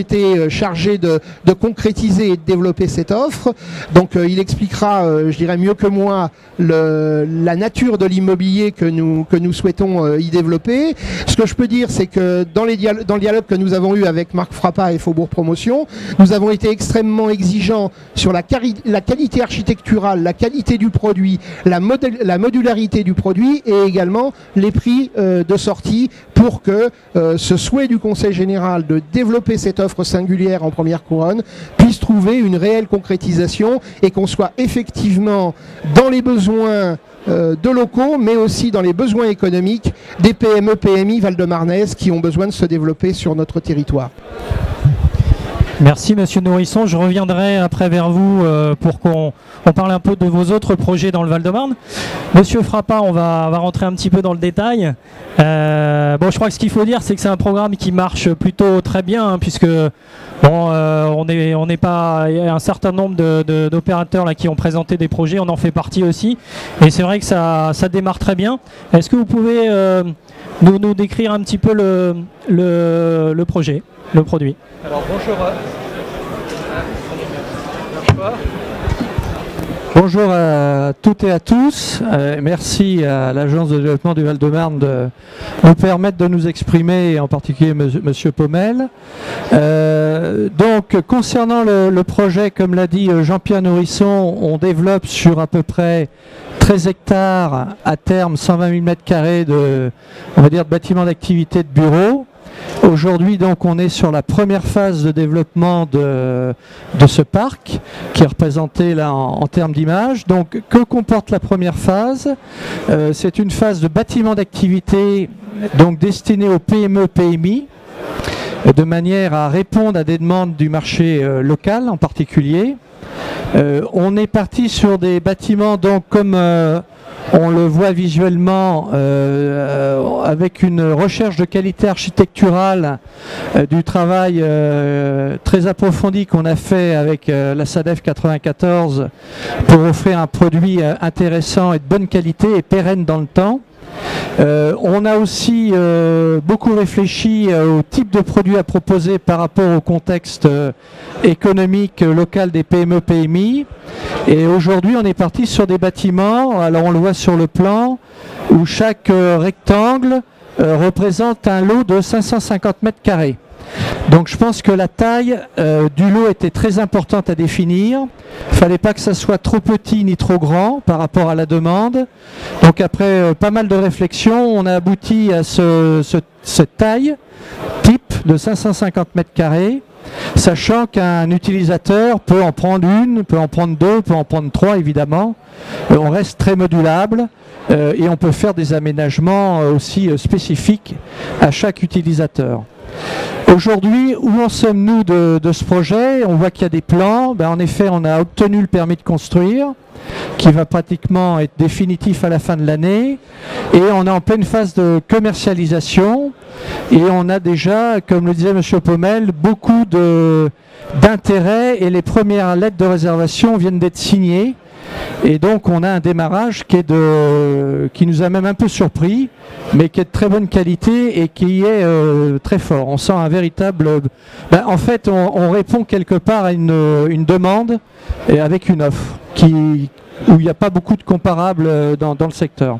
été chargé de, de concrétiser et de développer cette offre. Donc euh, il expliquera, euh, je dirais mieux que moi, le, la nature de l'immobilier que nous, que nous souhaitons euh, y développer. Ce que je peux dire, c'est que dans, les dialo- dans le dialogue que nous avons eu avec Marc Frappa et Faubourg Promotion, nous avons été extrêmement exigeants sur la, cari- la qualité architecturale, la qualité du produit, la, modèle, la modularité du produit et également les prix euh, de sortie pour que euh, ce souhait du Conseil général de développer cette offre singulière en première couronne puisse trouver une réelle concrétisation et qu'on soit effectivement dans les besoins euh, de locaux, mais aussi dans les besoins économiques des P M E, P M I val-de-marnaises qui ont besoin de se développer sur notre territoire. Merci Monsieur Nourrisson, je reviendrai après vers vous euh, pour qu'on on parle un peu de vos autres projets dans le Val-de-Marne. Monsieur Frappa, on va, on va rentrer un petit peu dans le détail. Euh, bon, je crois que ce qu'il faut dire, c'est que c'est un programme qui marche plutôt très bien, hein, puisque bon, euh, on est, on n'est pas, il y a un certain nombre de, de, d'opérateurs là qui ont présenté des projets, on en fait partie aussi, et c'est vrai que ça, ça démarre très bien. Est-ce que vous pouvez euh, nous, nous décrire un petit peu le, le, le projet, le produit? Alors bonjour à... Bonjour à toutes et à tous. Euh, merci à l'Agence de développement du Val-de-Marne de nous permettre de nous exprimer, et en particulier M. Monsieur Paumel. Euh, donc, concernant le, le projet, comme l'a dit Jean-Pierre Nourrisson, on développe sur à peu près treize hectares, à terme cent vingt mille mètres carrés de, on va dire, de bâtiments d'activité de bureaux. Aujourd'hui, donc, on est sur la première phase de développement de, de ce parc, qui est représenté là en, en termes d'image. Donc, que comporte la première phase? euh, C'est une phase de bâtiment d'activité, donc destinée aux P M E, P M I, de manière à répondre à des demandes du marché euh, local en particulier. Euh, on est parti sur des bâtiments, donc, comme euh, on le voit visuellement, euh, euh, avec une recherche de qualité architecturale, euh, du travail euh, très approfondi qu'on a fait avec euh, la SADEF quatre-vingt-quatorze pour offrir un produit euh, intéressant et de bonne qualité et pérenne dans le temps. Euh, on a aussi euh, beaucoup réfléchi euh, au type de produit à proposer par rapport au contexte euh, économique euh, local des P M E, P M I. Et aujourd'hui, on est parti sur des bâtiments, alors on le voit sur le plan, où chaque euh, rectangle euh, représente un lot de cinq cent cinquante mètres carrés. Donc je pense que la taille euh, du lot était très importante à définir. Il ne fallait pas que ça soit trop petit ni trop grand par rapport à la demande. Donc après euh, pas mal de réflexions, on a abouti à ce, ce, cette taille type de cinq cent cinquante mètres carrés, sachant qu'un utilisateur peut en prendre une, peut en prendre deux, peut en prendre trois évidemment. Euh, on reste très modulable euh, et on peut faire des aménagements euh, aussi euh, spécifiques à chaque utilisateur. Aujourd'hui, où en sommes-nous de, de ce projet? On voit qu'il y a des plans. Ben, en effet, on a obtenu le permis de construire, qui va pratiquement être définitif à la fin de l'année. Et on est en pleine phase de commercialisation. Et on a déjà, comme le disait M. Paumel, beaucoup d'intérêt et les premières lettres de réservation viennent d'être signées. Et donc on a un démarrage qui, est de, qui nous a même un peu surpris, mais qui est de très bonne qualité et qui est euh, très fort. On sent un véritable... Ben, en fait, on, on répond quelque part à une, une demande et avec une offre qui, où il n'y a pas beaucoup de comparables dans, dans le secteur.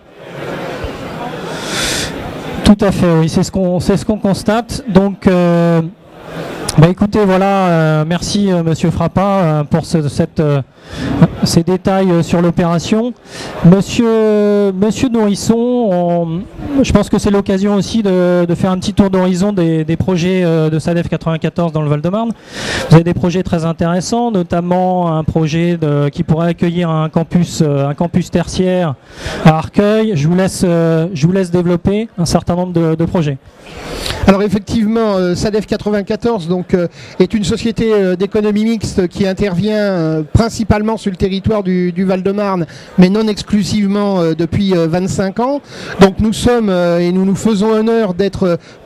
Tout à fait, oui, c'est ce qu'on c'est ce qu'on constate. Donc... Euh Bah écoutez, voilà, euh, merci euh, Monsieur Frappa euh, pour ce, cette, euh, ces détails euh, sur l'opération. Monsieur, Monsieur Nourrisson, on, je pense que c'est l'occasion aussi de, de faire un petit tour d'horizon des, des projets euh, de SADEF quatre-vingt-quatorze dans le Val-de-Marne. Vous avez des projets très intéressants, notamment un projet de, qui pourrait accueillir un campus, euh, un campus tertiaire à Arcueil. Je vous laisse, euh, je vous laisse développer un certain nombre de, de projets. Alors effectivement, euh, SADEF quatre-vingt-quatorze donc, euh, est une société euh, d'économie mixte qui intervient euh, principalement sur le territoire du, du Val-de-Marne, mais non exclusivement euh, depuis euh, vingt-cinq ans. Donc nous sommes euh, et nous nous faisons honneur d'être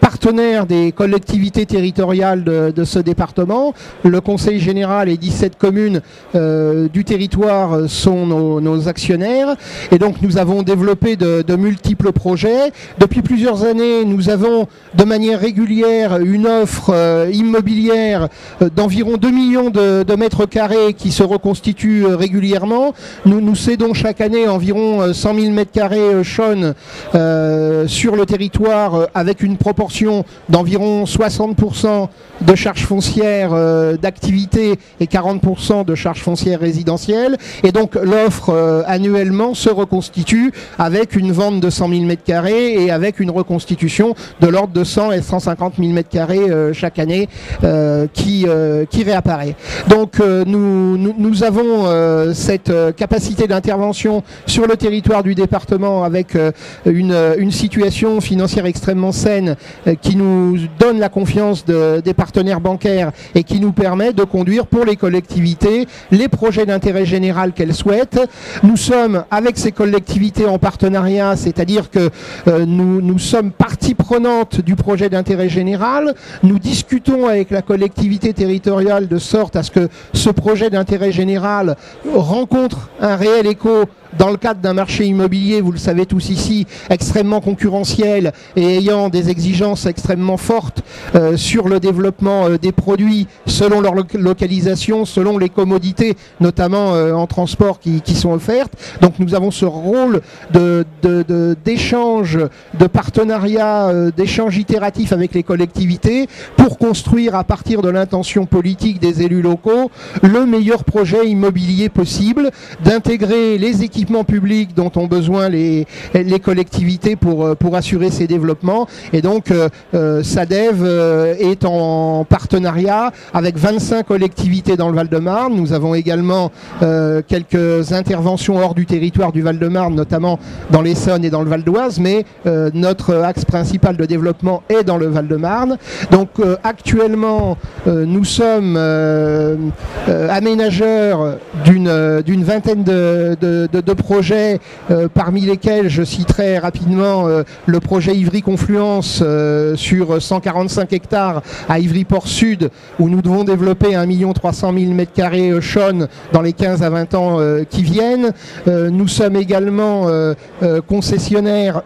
partenaire des collectivités territoriales de, de ce département. Le Conseil général et dix-sept communes euh, du territoire sont nos, nos actionnaires. Et donc nous avons développé de, de multiples projets. Depuis plusieurs années, nous avons de manière régulière une offre euh, immobilière euh, d'environ deux millions de, de mètres carrés qui se reconstitue euh, régulièrement. Nous, nous cédons chaque année environ euh, cent mille mètres carrés euh, Sean euh, sur le territoire euh, avec une proportion d'environ soixante pour cent de charges foncières euh, d'activité et quarante pour cent de charges foncières résidentielles. Et donc l'offre euh, annuellement se reconstitue avec une vente de cent mille mètres carrés et avec une reconstitution de l'ordre de cent et cent cinquante mille mètres carrés euh, chaque année euh, qui, euh, qui réapparaît. Donc euh, nous, nous, nous avons euh, cette euh, capacité d'intervention sur le territoire du département avec euh, une, une situation financière extrêmement saine euh, qui nous donne la confiance de, des partenaires bancaires et qui nous permet de conduire pour les collectivités les projets d'intérêt général qu'elles souhaitent. Nous sommes avec ces collectivités en partenariat, c'est-à-dire que euh, nous, nous sommes partie prenante du projet d'intérêt général. Nous discutons avec la collectivité territoriale de sorte à ce que ce projet d'intérêt général rencontre un réel écho dans le cadre d'un marché immobilier, vous le savez tous ici, extrêmement concurrentiel et ayant des exigences extrêmement fortes euh, sur le développement euh, des produits selon leur lo localisation, selon les commodités, notamment euh, en transport qui, qui sont offertes. Donc nous avons ce rôle de, de, de, d'échange, de partenariat, euh, d'échange itératif avec les collectivités pour construire à partir de l'intention politique des élus locaux le meilleur projet immobilier possible, d'intégrer les équipements publics dont ont besoin les, les collectivités pour, pour assurer ces développements. Et donc euh, SADEV euh, est en partenariat avec vingt-cinq collectivités dans le Val-de-Marne. Nous avons également euh, quelques interventions hors du territoire du Val-de-Marne, notamment dans l'Essonne et dans le Val d'Oise, mais euh, notre axe principal de développement est dans le Val-de-Marne. Donc euh, actuellement, euh, nous sommes euh, euh, aménageurs d'une d'une vingtaine de, de, de, de projets, euh, parmi lesquels je citerai rapidement euh, le projet Ivry-Confluence euh, sur cent quarante-cinq hectares à Ivry-Port Sud, où nous devons développer un million trois cent mille mètres carrés euh, Sean dans les quinze à vingt ans euh, qui viennent. Euh, nous sommes également euh, euh, concessionnaires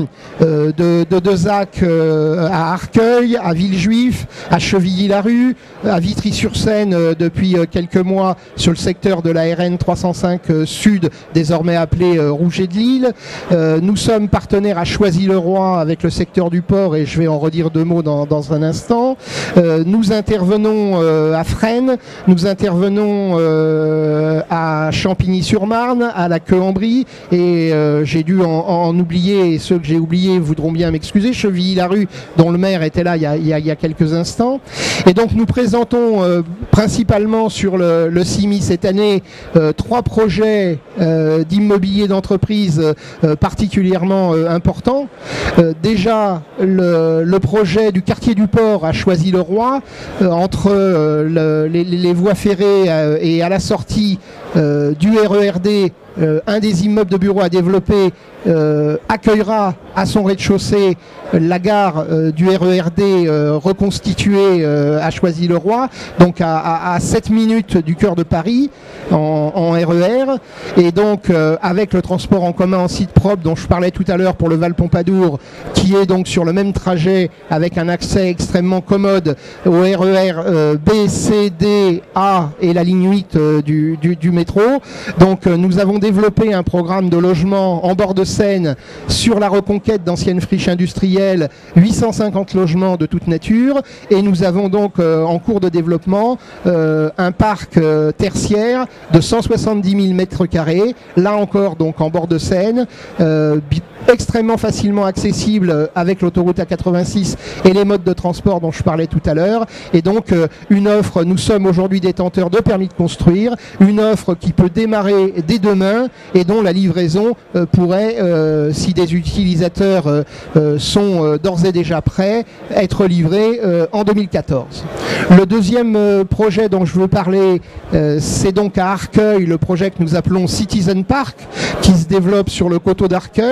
euh, de, de deux A C euh, à Arcueil, à Villejuif, à Chevilly-la-Rue, à Vitry-sur-Seine euh, depuis euh, quelques mois sur le secteur de la R N trois cent cinq euh, Sud, désormais appelé euh, Rouget de Lille. Euh, nous sommes partenaires à Choisy-le-Roi avec le secteur du port et je vais en redire deux mots dans, dans un instant. Euh, nous intervenons euh, à Fresnes, nous intervenons euh, à Champigny-sur-Marne, à la Queue-en-Brie et euh, j'ai dû en, en oublier, et ceux que j'ai oubliés voudront bien m'excuser, Chevilly-la-Rue dont le maire était là il y a, il y a, il y a quelques instants. Et donc nous présentons euh, principalement sur le, le C I M I cette année euh, trois projets euh, d'immobilier d'entreprise euh, particulièrement euh, importants. Euh, déjà le, le projet du quartier du port a Choisy-le-Roi euh, entre euh, le, les, les voies ferrées euh, et à la sortie euh, du R E R D. Euh, un des immeubles de bureaux à développer euh, accueillera à son rez-de-chaussée euh, la gare euh, du R E R D euh, reconstituée euh, à Choisy-le-Roi, donc à, à, à sept minutes du cœur de Paris en, en R E R. Et donc euh, avec le transport en commun en site propre dont je parlais tout à l'heure pour le Val Pompadour, qui est donc sur le même trajet avec un accès extrêmement commode au R E R euh, B, C, D, A et la ligne huit euh, du, du, du métro. Donc euh, nous avons développer un programme de logement en bord de Seine sur la reconquête d'anciennes friches industrielles, huit cent cinquante logements de toute nature, et nous avons donc euh, en cours de développement euh, un parc euh, tertiaire de cent soixante-dix mille mètres carrés, là encore donc en bord de Seine, euh, extrêmement facilement accessible avec l'autoroute A quatre-vingt-six et les modes de transport dont je parlais tout à l'heure. Et donc euh, une offre, nous sommes aujourd'hui détenteurs de permis de construire, une offre qui peut démarrer dès demain et dont la livraison euh, pourrait, euh, si des utilisateurs euh, euh, sont euh, d'ores et déjà prêts, être livrée euh, en deux mille quatorze. Le deuxième euh, projet dont je veux parler, euh, c'est donc à Arcueil, le projet que nous appelons Citizen Park, qui se développe sur le coteau d'Arcueil.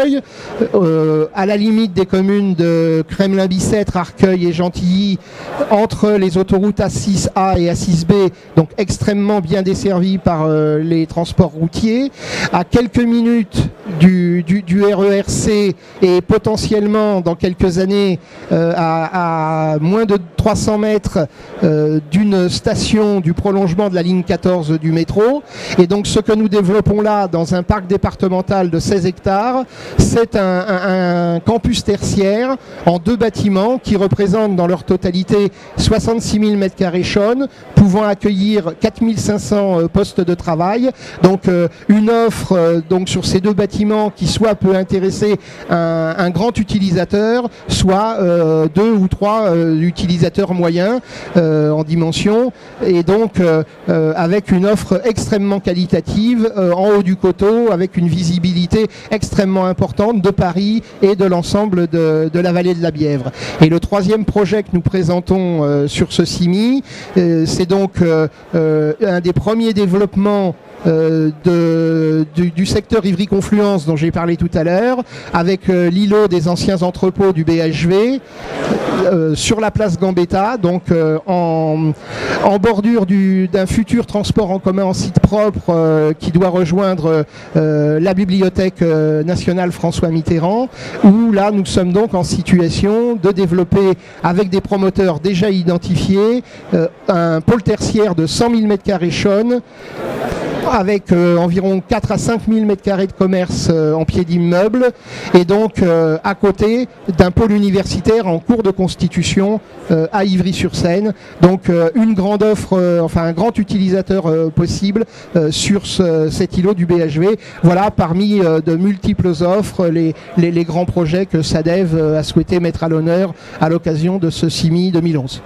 euh, à la limite des communes de Kremlin-Bicêtre, Arcueil et Gentilly, entre les autoroutes A six A et A six B, donc extrêmement bien desservies par euh, les transports routiers, à quelques minutes du, du, du R E R C et potentiellement dans quelques années euh, à, à moins de trois cents mètres euh, d'une station du prolongement de la ligne quatorze du métro. Et donc ce que nous développons là dans un parc départemental de seize hectares, c'est un, un, un campus tertiaire en deux bâtiments qui représentent dans leur totalité soixante-six mille mètres carrés chaunes, pouvant accueillir quatre mille cinq cents euh, postes de travail. Donc euh, une offre euh, donc sur ces deux bâtiments qui soit peut intéresser un, un grand utilisateur, soit euh, deux ou trois euh, utilisateurs moyens euh, en dimension, et donc euh, euh, avec une offre extrêmement qualitative euh, en haut du coteau, avec une visibilité extrêmement importante de Paris et de l'ensemble de, de la vallée de la Bièvre. Et le troisième projet que nous présentons euh, sur ce C I M I, euh, c'est donc euh, euh, un des premiers développements Euh, de, du, du secteur Ivry-Confluence dont j'ai parlé tout à l'heure, avec euh, l'îlot des anciens entrepôts du B H V euh, sur la place Gambetta, donc euh, en, en bordure d'un futur transport en commun en site propre euh, qui doit rejoindre euh, la Bibliothèque euh, nationale François Mitterrand, où là nous sommes donc en situation de développer avec des promoteurs déjà identifiés euh, un pôle tertiaire de cent mille mètres carrés chaunes, avec euh, environ quatre à cinq mille mètres carrés de commerce euh, en pied d'immeuble, et donc euh, à côté d'un pôle universitaire en cours de constitution euh, à Ivry-sur-Seine. Donc euh, une grande offre, euh, enfin un grand utilisateur euh, possible euh, sur ce, cet îlot du B H V. Voilà, parmi euh, de multiples offres, les, les, les grands projets que SADEV euh, a souhaité mettre à l'honneur à l'occasion de ce C I M I deux mille onze.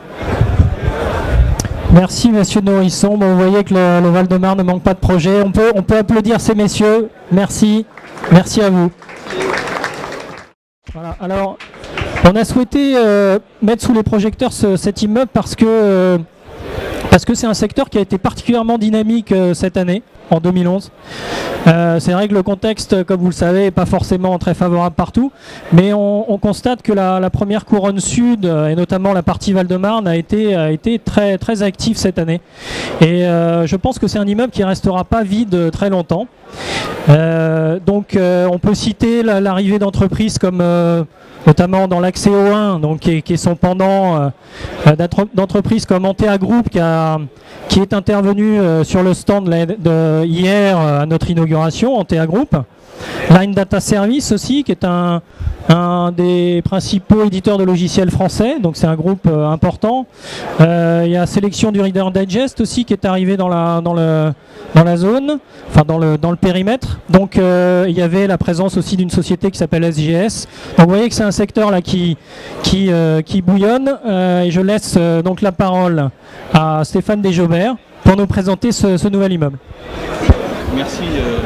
Merci Monsieur Nourrisson. Bon, vous voyez que le, le Val-de-Marne ne manque pas de projet. On peut, on peut applaudir ces messieurs. Merci. Merci à vous. Voilà. Alors, on a souhaité euh, mettre sous les projecteurs ce, cet immeuble parce que euh, parce que c'est un secteur qui a été particulièrement dynamique euh, cette année, en deux mille onze. Euh, c'est vrai que le contexte, comme vous le savez, n'est pas forcément très favorable partout, mais on, on constate que la, la première couronne sud, et notamment la partie Val-de-Marne, a été, a été très, très active cette année. Et euh, je pense que c'est un immeuble qui ne restera pas vide très longtemps. Euh, donc euh, on peut citer l'arrivée d'entreprises comme... Euh, notamment dans l'accès au un, donc qui est, qui est son pendant euh, d'entreprises comme Antea Group qui, a, qui est intervenu euh, sur le stand de, de, hier euh, à notre inauguration, Antea Group. Line Data Service aussi, qui est un, un des principaux éditeurs de logiciels français, donc c'est un groupe euh, important. Euh, il y a Sélection du Reader Digest aussi qui est arrivé dans la, dans le, dans la zone, enfin dans le, dans le périmètre. Donc euh, il y avait la présence aussi d'une société qui s'appelle S G S. Donc vous voyez que c'est un secteur là qui, qui, euh, qui bouillonne. Euh, et je laisse euh, donc la parole à Stéphane Desjobert pour nous présenter ce, ce nouvel immeuble. Merci. Euh...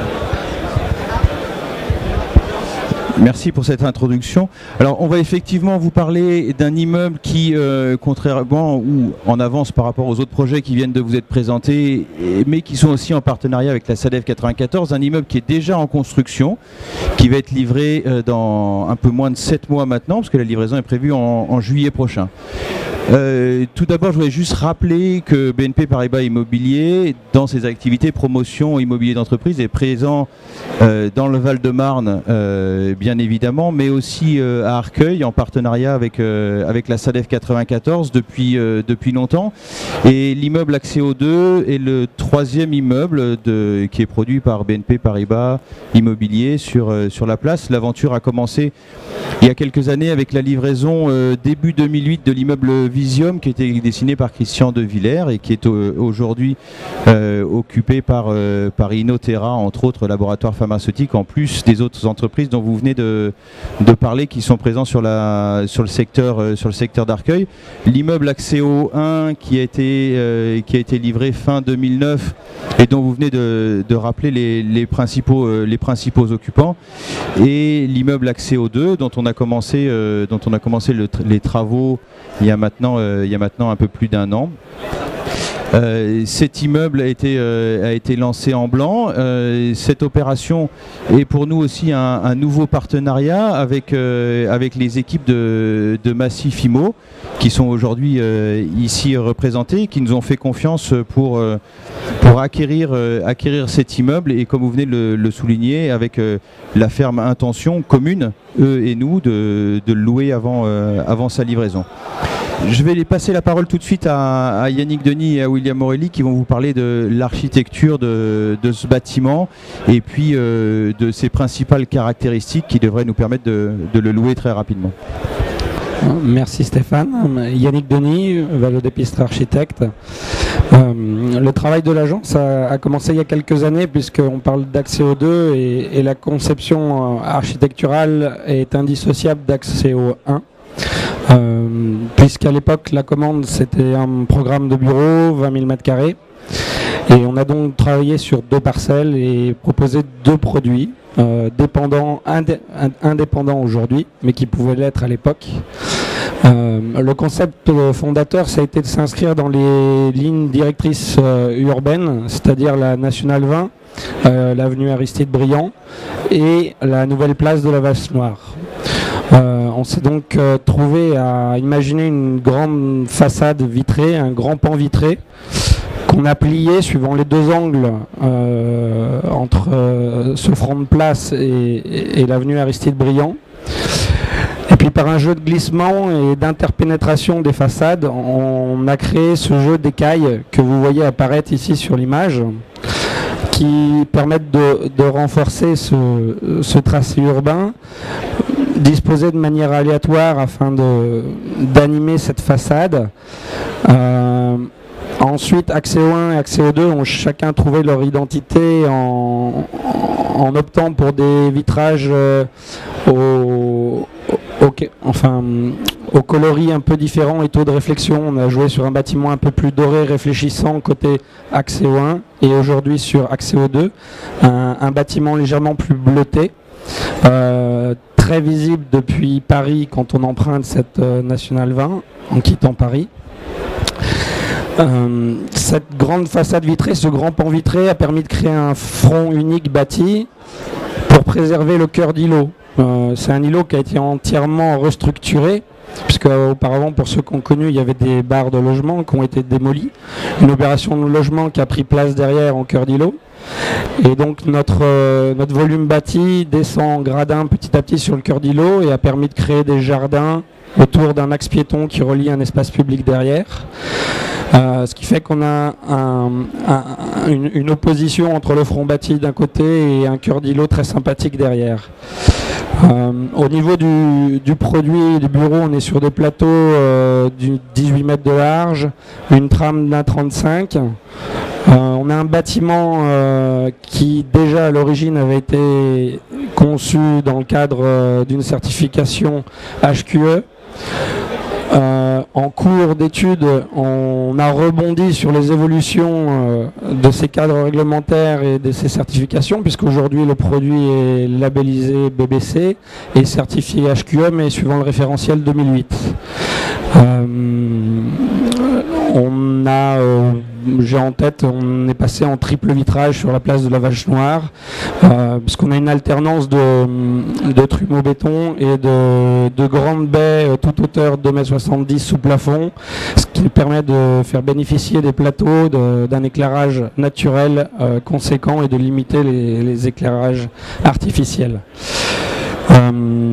Merci pour cette introduction. Alors, on va effectivement vous parler d'un immeuble qui, euh, contrairement ou en avance par rapport aux autres projets qui viennent de vous être présentés, mais qui sont aussi en partenariat avec la SADEV quatre-vingt-quatorze, un immeuble qui est déjà en construction, qui va être livré euh, dans un peu moins de sept mois maintenant, parce que la livraison est prévue en, en juillet prochain. Euh, tout d'abord, je voudrais juste rappeler que B N P Paribas Immobilier, dans ses activités promotion immobilier d'entreprise, est présent euh, dans le Val-de-Marne, euh, bien évidemment, mais aussi euh, à Arcueil, en partenariat avec, euh, avec la SADEV quatre-vingt-quatorze depuis, euh, depuis longtemps. Et l'immeuble Axéo deux est le troisième immeuble de, qui est produit par B N P Paribas Immobilier sur, euh, sur la place. L'aventure a commencé il y a quelques années avec la livraison euh, début deux mille huit de l'immeuble Visium, qui était dessiné par Christian de Villers et qui est euh, aujourd'hui euh, occupé par, euh, par Innoterra, entre autres laboratoires pharmaceutiques, en plus des autres entreprises dont vous venez de, de parler, qui sont présents sur, la, sur le secteur, euh, sur le secteur d'Arcueil. L'immeuble Axéo un qui a, été, euh, qui a été livré fin deux mille neuf et dont vous venez de, de rappeler les, les, principaux, euh, les principaux occupants. Et l'immeuble Axéo deux dont on a commencé, euh, dont on a commencé le, les travaux il y a maintenant, euh, il y a maintenant un peu plus d'un an. Euh, cet immeuble a été, euh, a été lancé en blanc. Euh, cette opération est pour nous aussi un, un nouveau partenariat avec, euh, avec les équipes de, de Massif Immo qui sont aujourd'hui euh, ici représentées, qui nous ont fait confiance pour, euh, pour acquérir, euh, acquérir cet immeuble et comme vous venez de le, le souligner, avec euh, la ferme intention commune, eux et nous, de, de le louer avant, euh, avant sa livraison. Je vais les passer la parole tout de suite à, à Yannick Denis et à William Morelli qui vont vous parler de l'architecture de, de ce bâtiment et puis euh, de ses principales caractéristiques qui devraient nous permettre de, de le louer très rapidement. Merci Stéphane. Yannick Denis, Vallodépistre architecte. Euh, le travail de l'agence a, a commencé il y a quelques années puisqu'on parle d'Axéo deux et, et la conception architecturale est indissociable d'Axéo un. Euh, puisqu'à l'époque la commande c'était un programme de bureau, vingt mille mètres carrés, et on a donc travaillé sur deux parcelles et proposé deux produits euh, dépendants, indé indépendants aujourd'hui, mais qui pouvaient l'être à l'époque. Euh, le concept fondateur, ça a été de s'inscrire dans les lignes directrices euh, urbaines, c'est-à-dire la Nationale vingt, euh, l'avenue Aristide Briand et la nouvelle place de la Vache-Noire. Euh, on s'est donc euh, trouvé à imaginer une grande façade vitrée, un grand pan vitré qu'on a plié suivant les deux angles euh, entre euh, ce front de place et, et, et l'avenue Aristide Briand. Et puis par un jeu de glissement et d'interpénétration des façades, on a créé ce jeu d'écailles que vous voyez apparaître ici sur l'image, qui permettent de, de renforcer ce, ce tracé urbain, disposé de manière aléatoire afin d'animer cette façade. Euh, ensuite, Axéo un et Axéo deux ont chacun trouvé leur identité en, en optant pour des vitrages euh, au, au, enfin, au coloris un peu différent et taux de réflexion. On a joué sur un bâtiment un peu plus doré, réfléchissant côté Axéo un et aujourd'hui sur Axéo deux, un, un bâtiment légèrement plus bleuté. Euh, très visible depuis Paris quand on emprunte cette euh, Nationale vingt en quittant Paris. Euh, cette grande façade vitrée, ce grand pan vitré a permis de créer un front unique bâti pour préserver le cœur d'îlot. Euh, c'est un îlot qui a été entièrement restructuré, puisque auparavant, pour ceux qui ont connu, il y avait des barres de logement qui ont été démolies. Une opération de logement qui a pris place derrière en cœur d'îlot. Et donc notre, euh, notre volume bâti descend en gradin petit à petit sur le cœur d'îlot et a permis de créer des jardins autour d'un axe piéton qui relie un espace public derrière. Euh, ce qui fait qu'on a un, un, une, une opposition entre le front bâti d'un côté et un cœur d'îlot très sympathique derrière. Euh, au niveau du, du produit du bureau, on est sur des plateaux euh, du dix-huit mètres de large, une trame d'un trente-cinq. Euh, on a un bâtiment euh, qui déjà à l'origine avait été conçu dans le cadre euh, d'une certification H Q E. Euh, en cours d'études, on a rebondi sur les évolutions euh, de ces cadres réglementaires et de ces certifications, puisqu'aujourd'hui le produit est labellisé B B C et certifié H Q E, mais suivant le référentiel deux mille huit. Euh, on a, euh, j'ai en tête, on est passé en triple vitrage sur la place de la Vache-Noire, euh, puisqu'on a une alternance de, de trumeaux béton et de, de grandes baies euh, toute hauteur deux mètres soixante-dix sous plafond, ce qui permet de faire bénéficier des plateaux d'un éclairage naturel euh, conséquent et de limiter les, les éclairages artificiels. Euh,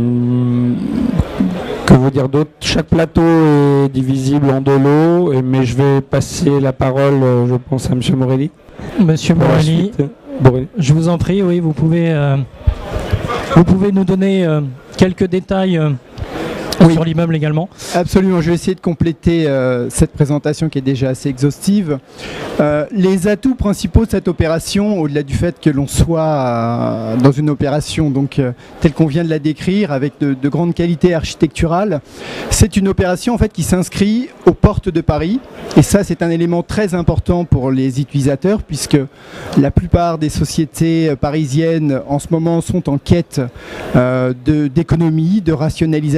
Que vous dire d'autre? Chaque plateau est divisible en deux lots, mais je vais passer la parole, je pense, à M. Morelli. Monsieur Morelli, je vous en prie, oui, vous pouvez, euh, vous pouvez nous donner euh, quelques détails euh, oui. sur l'immeuble également. Absolument, je vais essayer de compléter euh, cette présentation qui est déjà assez exhaustive. Euh, les atouts principaux de cette opération, au-delà du fait que l'on soit euh, dans une opération donc, euh, telle qu'on vient de la décrire, avec de, de grandes qualités architecturales, c'est une opération en fait, qui s'inscrit aux portes de Paris. Et ça, c'est un élément très important pour les utilisateurs, puisque la plupart des sociétés parisiennes en ce moment sont en quête euh, d'économie, de, de rationalisation.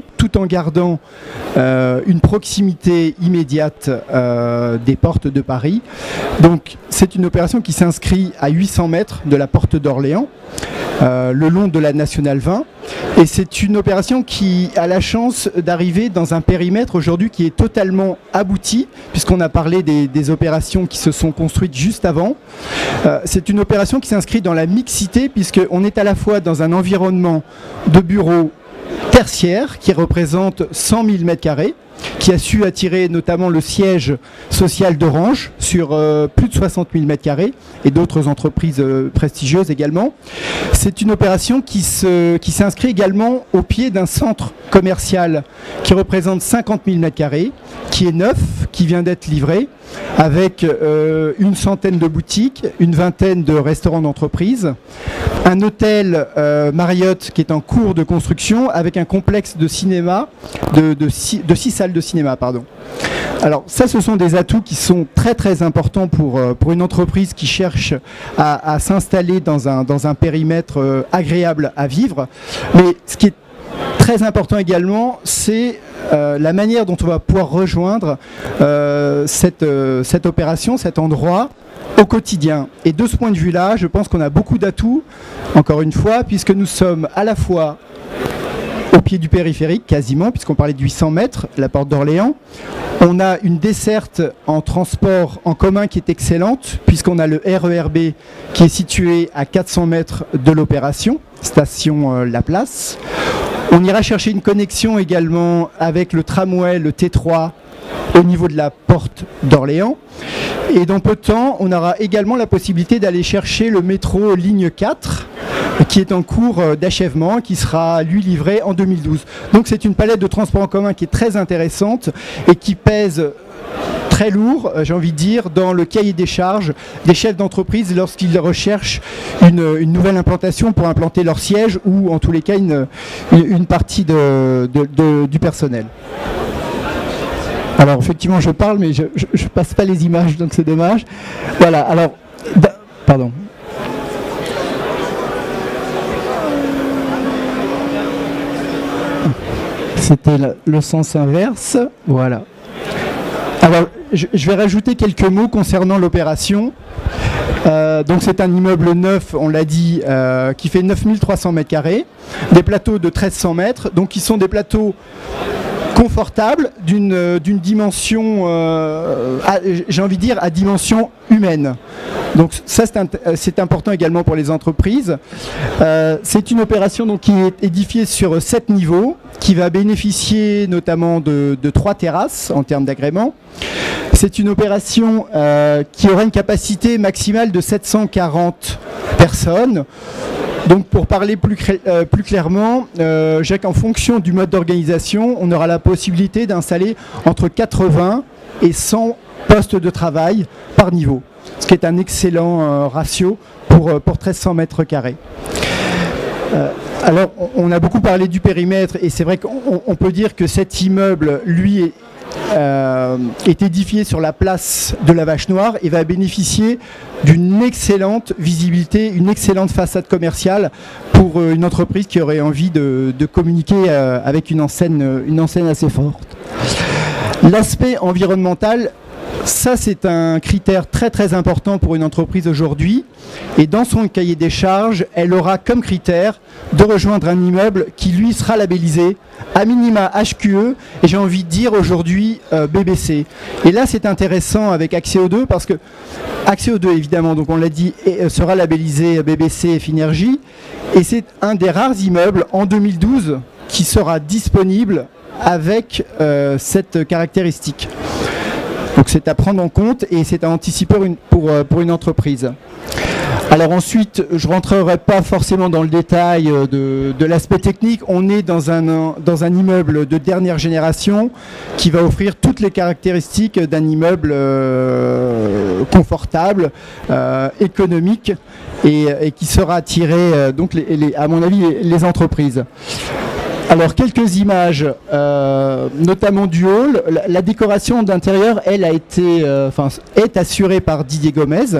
tout en gardant euh, une proximité immédiate euh, des portes de Paris. Donc c'est une opération qui s'inscrit à huit cents mètres de la porte d'Orléans, euh, le long de la Nationale vingt. Et c'est une opération qui a la chance d'arriver dans un périmètre aujourd'hui qui est totalement abouti, puisqu'on a parlé des, des opérations qui se sont construites juste avant. Euh, c'est une opération qui s'inscrit dans la mixité, puisqu'on est à la fois dans un environnement de bureaux tertiaire qui représente cent mille mètres carrés, qui a su attirer notamment le siège social d'Orange sur euh, plus de soixante mille mètres carrés et d'autres entreprises euh, prestigieuses également. C'est une opération qui se, qui s'inscrit également au pied d'un centre commercial qui représente cinquante mille mètres carrés, qui est neuf, qui vient d'être livré, avec euh, une centaine de boutiques, une vingtaine de restaurants d'entreprise, un hôtel euh, Marriott qui est en cours de construction, avec un complexe de cinéma, de, de, six, de six salles de cinéma, pardon. Alors ça, ce sont des atouts qui sont très très importants pour, euh, pour une entreprise qui cherche à, à s'installer dans un, dans un périmètre euh, agréable à vivre. Mais ce qui est très important également, c'est euh, la manière dont on va pouvoir rejoindre euh, cette, euh, cette opération, cet endroit au quotidien. Et de ce point de vue-là, je pense qu'on a beaucoup d'atouts, encore une fois, puisque nous sommes à la fois au pied du périphérique, quasiment, puisqu'on parlait de huit cents mètres, la porte d'Orléans. On a une desserte en transport en commun qui est excellente, puisqu'on a le R E R B qui est situé à quatre cents mètres de l'opération, station euh, La Place. On ira chercher une connexion également avec le tramway, le T trois, au niveau de la porte d'Orléans. Et dans peu de temps, on aura également la possibilité d'aller chercher le métro ligne quatre, qui est en cours d'achèvement, qui sera lui livré en deux mille douze. Donc c'est une palette de transports en commun qui est très intéressante et qui pèse très lourd, j'ai envie de dire, dans le cahier des charges des chefs d'entreprise lorsqu'ils recherchent une, une nouvelle implantation pour implanter leur siège ou en tous les cas une, une partie de, de, de, du personnel. Alors effectivement je parle mais je, je, je passe pas les images donc c'est dommage. Voilà, alors pardon. C'était le, le sens inverse, voilà. Alors, je, je vais rajouter quelques mots concernant l'opération. Euh, donc c'est un immeuble neuf, on l'a dit, euh, qui fait neuf mille trois cents mètres carrés, des plateaux de mille trois cents mètres, donc qui sont des plateaux confortables, d'une d'une dimension, euh, j'ai envie de dire, à dimension humaine. Donc ça c'est important également pour les entreprises. Euh, c'est une opération donc, qui est édifiée sur sept niveaux, qui va bénéficier notamment de, de trois terrasses en termes d'agrément. C'est une opération euh, qui aura une capacité maximale de sept cent quarante personnes. Donc pour parler plus, euh, plus clairement, euh, j'ai qu'en fonction du mode d'organisation, on aura la possibilité d'installer entre quatre-vingts et cent postes de travail par niveau, ce qui est un excellent euh, ratio pour, euh, pour mille trois cents mètres carrés. Euh, alors on a beaucoup parlé du périmètre et c'est vrai qu'on on peut dire que cet immeuble, lui, est, euh, est édifié sur la place de la Vache Noire et va bénéficier d'une excellente visibilité, une excellente façade commerciale pour euh, une entreprise qui aurait envie de, de communiquer euh, avec une enseigne, une enseigne assez forte. L'aspect environnemental, ça c'est un critère très très important pour une entreprise aujourd'hui et dans son cahier des charges, elle aura comme critère de rejoindre un immeuble qui lui sera labellisé à minima H Q E et j'ai envie de dire aujourd'hui euh, B B C. Et là c'est intéressant avec Axéo deux parce que Axéo deux évidemment, donc on l'a dit, et, euh, sera labellisé B B C F Energy et c'est un des rares immeubles en deux mille douze qui sera disponible avec euh, cette caractéristique. Donc c'est à prendre en compte et c'est à anticiper une, pour, pour une entreprise. Alors ensuite, je ne rentrerai pas forcément dans le détail de, de l'aspect technique. On est dans un, dans un immeuble de dernière génération qui va offrir toutes les caractéristiques d'un immeuble euh, confortable, euh, économique et, et qui sera attiré, euh, donc les, les, à mon avis, les, les entreprises. Alors quelques images, euh, notamment du hall. La, la décoration d'intérieur, elle a été, euh, enfin, est assurée par Didier Gomez,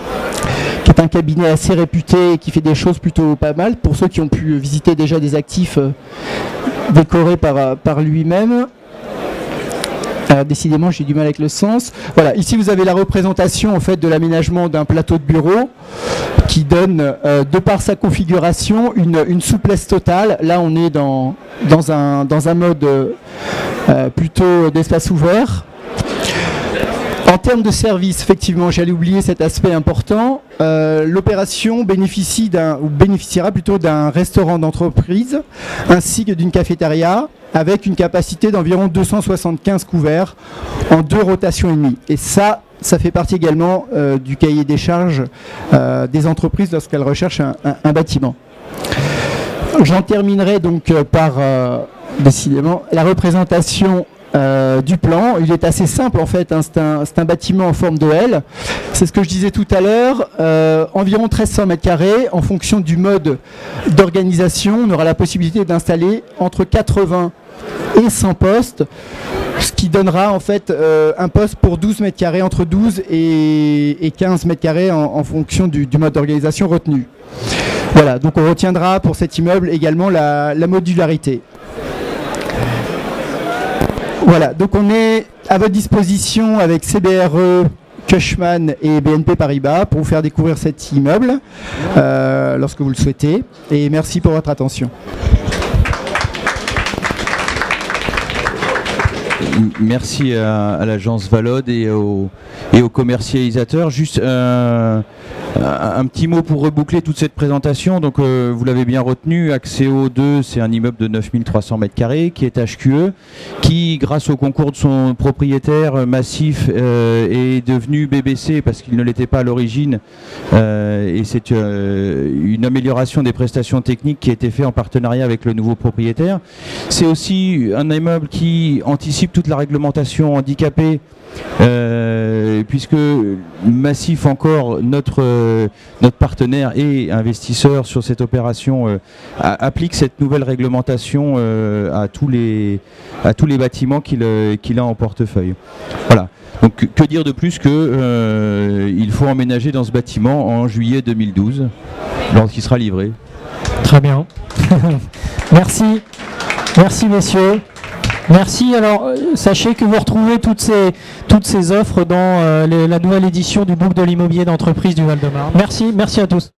qui est un cabinet assez réputé et qui fait des choses plutôt pas mal. Pour ceux qui ont pu visiter déjà des actifs, euh, décoré par, par lui-même. Euh, décidément, j'ai du mal avec le sens. Voilà, ici vous avez la représentation en fait de l'aménagement d'un plateau de bureau qui donne, euh, de par sa configuration, une, une souplesse totale. Là, on est dans, dans, un, dans un mode euh, plutôt d'espace ouvert. En termes de service, effectivement, j'allais oublier cet aspect important. Euh, L'opération bénéficie d'un, ou bénéficiera plutôt d'un restaurant d'entreprise ainsi que d'une cafétéria avec une capacité d'environ deux cent soixante-quinze couverts en deux rotations et demie. Et ça, ça fait partie également euh, du cahier des charges euh, des entreprises lorsqu'elles recherchent un, un, un bâtiment. J'en terminerai donc euh, par, euh, décidément, la représentation Euh, du plan. Il est assez simple en fait, hein. C'est un, c'est un bâtiment en forme de L. C'est ce que je disais tout à l'heure, euh, environ mille trois cents mètres carrés. En fonction du mode d'organisation, on aura la possibilité d'installer entre quatre-vingts et cent postes, ce qui donnera en fait euh, un poste pour douze mètres carrés, entre douze et quinze mètres carrés en, en fonction du, du mode d'organisation retenu. Voilà, donc on retiendra pour cet immeuble également la, la modularité. Voilà, donc on est à votre disposition avec C B R E, Cushman et B N P Paribas pour vous faire découvrir cet immeuble euh, lorsque vous le souhaitez. Et merci pour votre attention. Merci à, à l'agence Valode et aux, et aux commercialisateurs. Juste euh, un petit mot pour reboucler toute cette présentation. Donc euh, vous l'avez bien retenu, Axéo deux, c'est un immeuble de neuf mille trois cents mètres carrés qui est H Q E, qui grâce au concours de son propriétaire Massif euh, est devenu B B C parce qu'il ne l'était pas à l'origine. Euh, et c'est euh, une amélioration des prestations techniques qui a été faite en partenariat avec le nouveau propriétaire. C'est aussi un immeuble qui anticipe toute la réglementation handicapée, euh, puisque Massif encore, notre, euh, notre partenaire et investisseur sur cette opération, euh, a, applique cette nouvelle réglementation euh, à, tous les, à tous les bâtiments qu'il euh, qu'il a en portefeuille. Voilà. Donc que dire de plus que euh, il faut emménager dans ce bâtiment en juillet deux mille douze, lorsqu'il sera livré. Très bien. Merci. Merci messieurs. Merci. Alors, euh, sachez que vous retrouvez toutes ces, toutes ces offres dans euh, les, la nouvelle édition du book de l'immobilier d'entreprise du Val-de-Marne. Merci, merci à tous.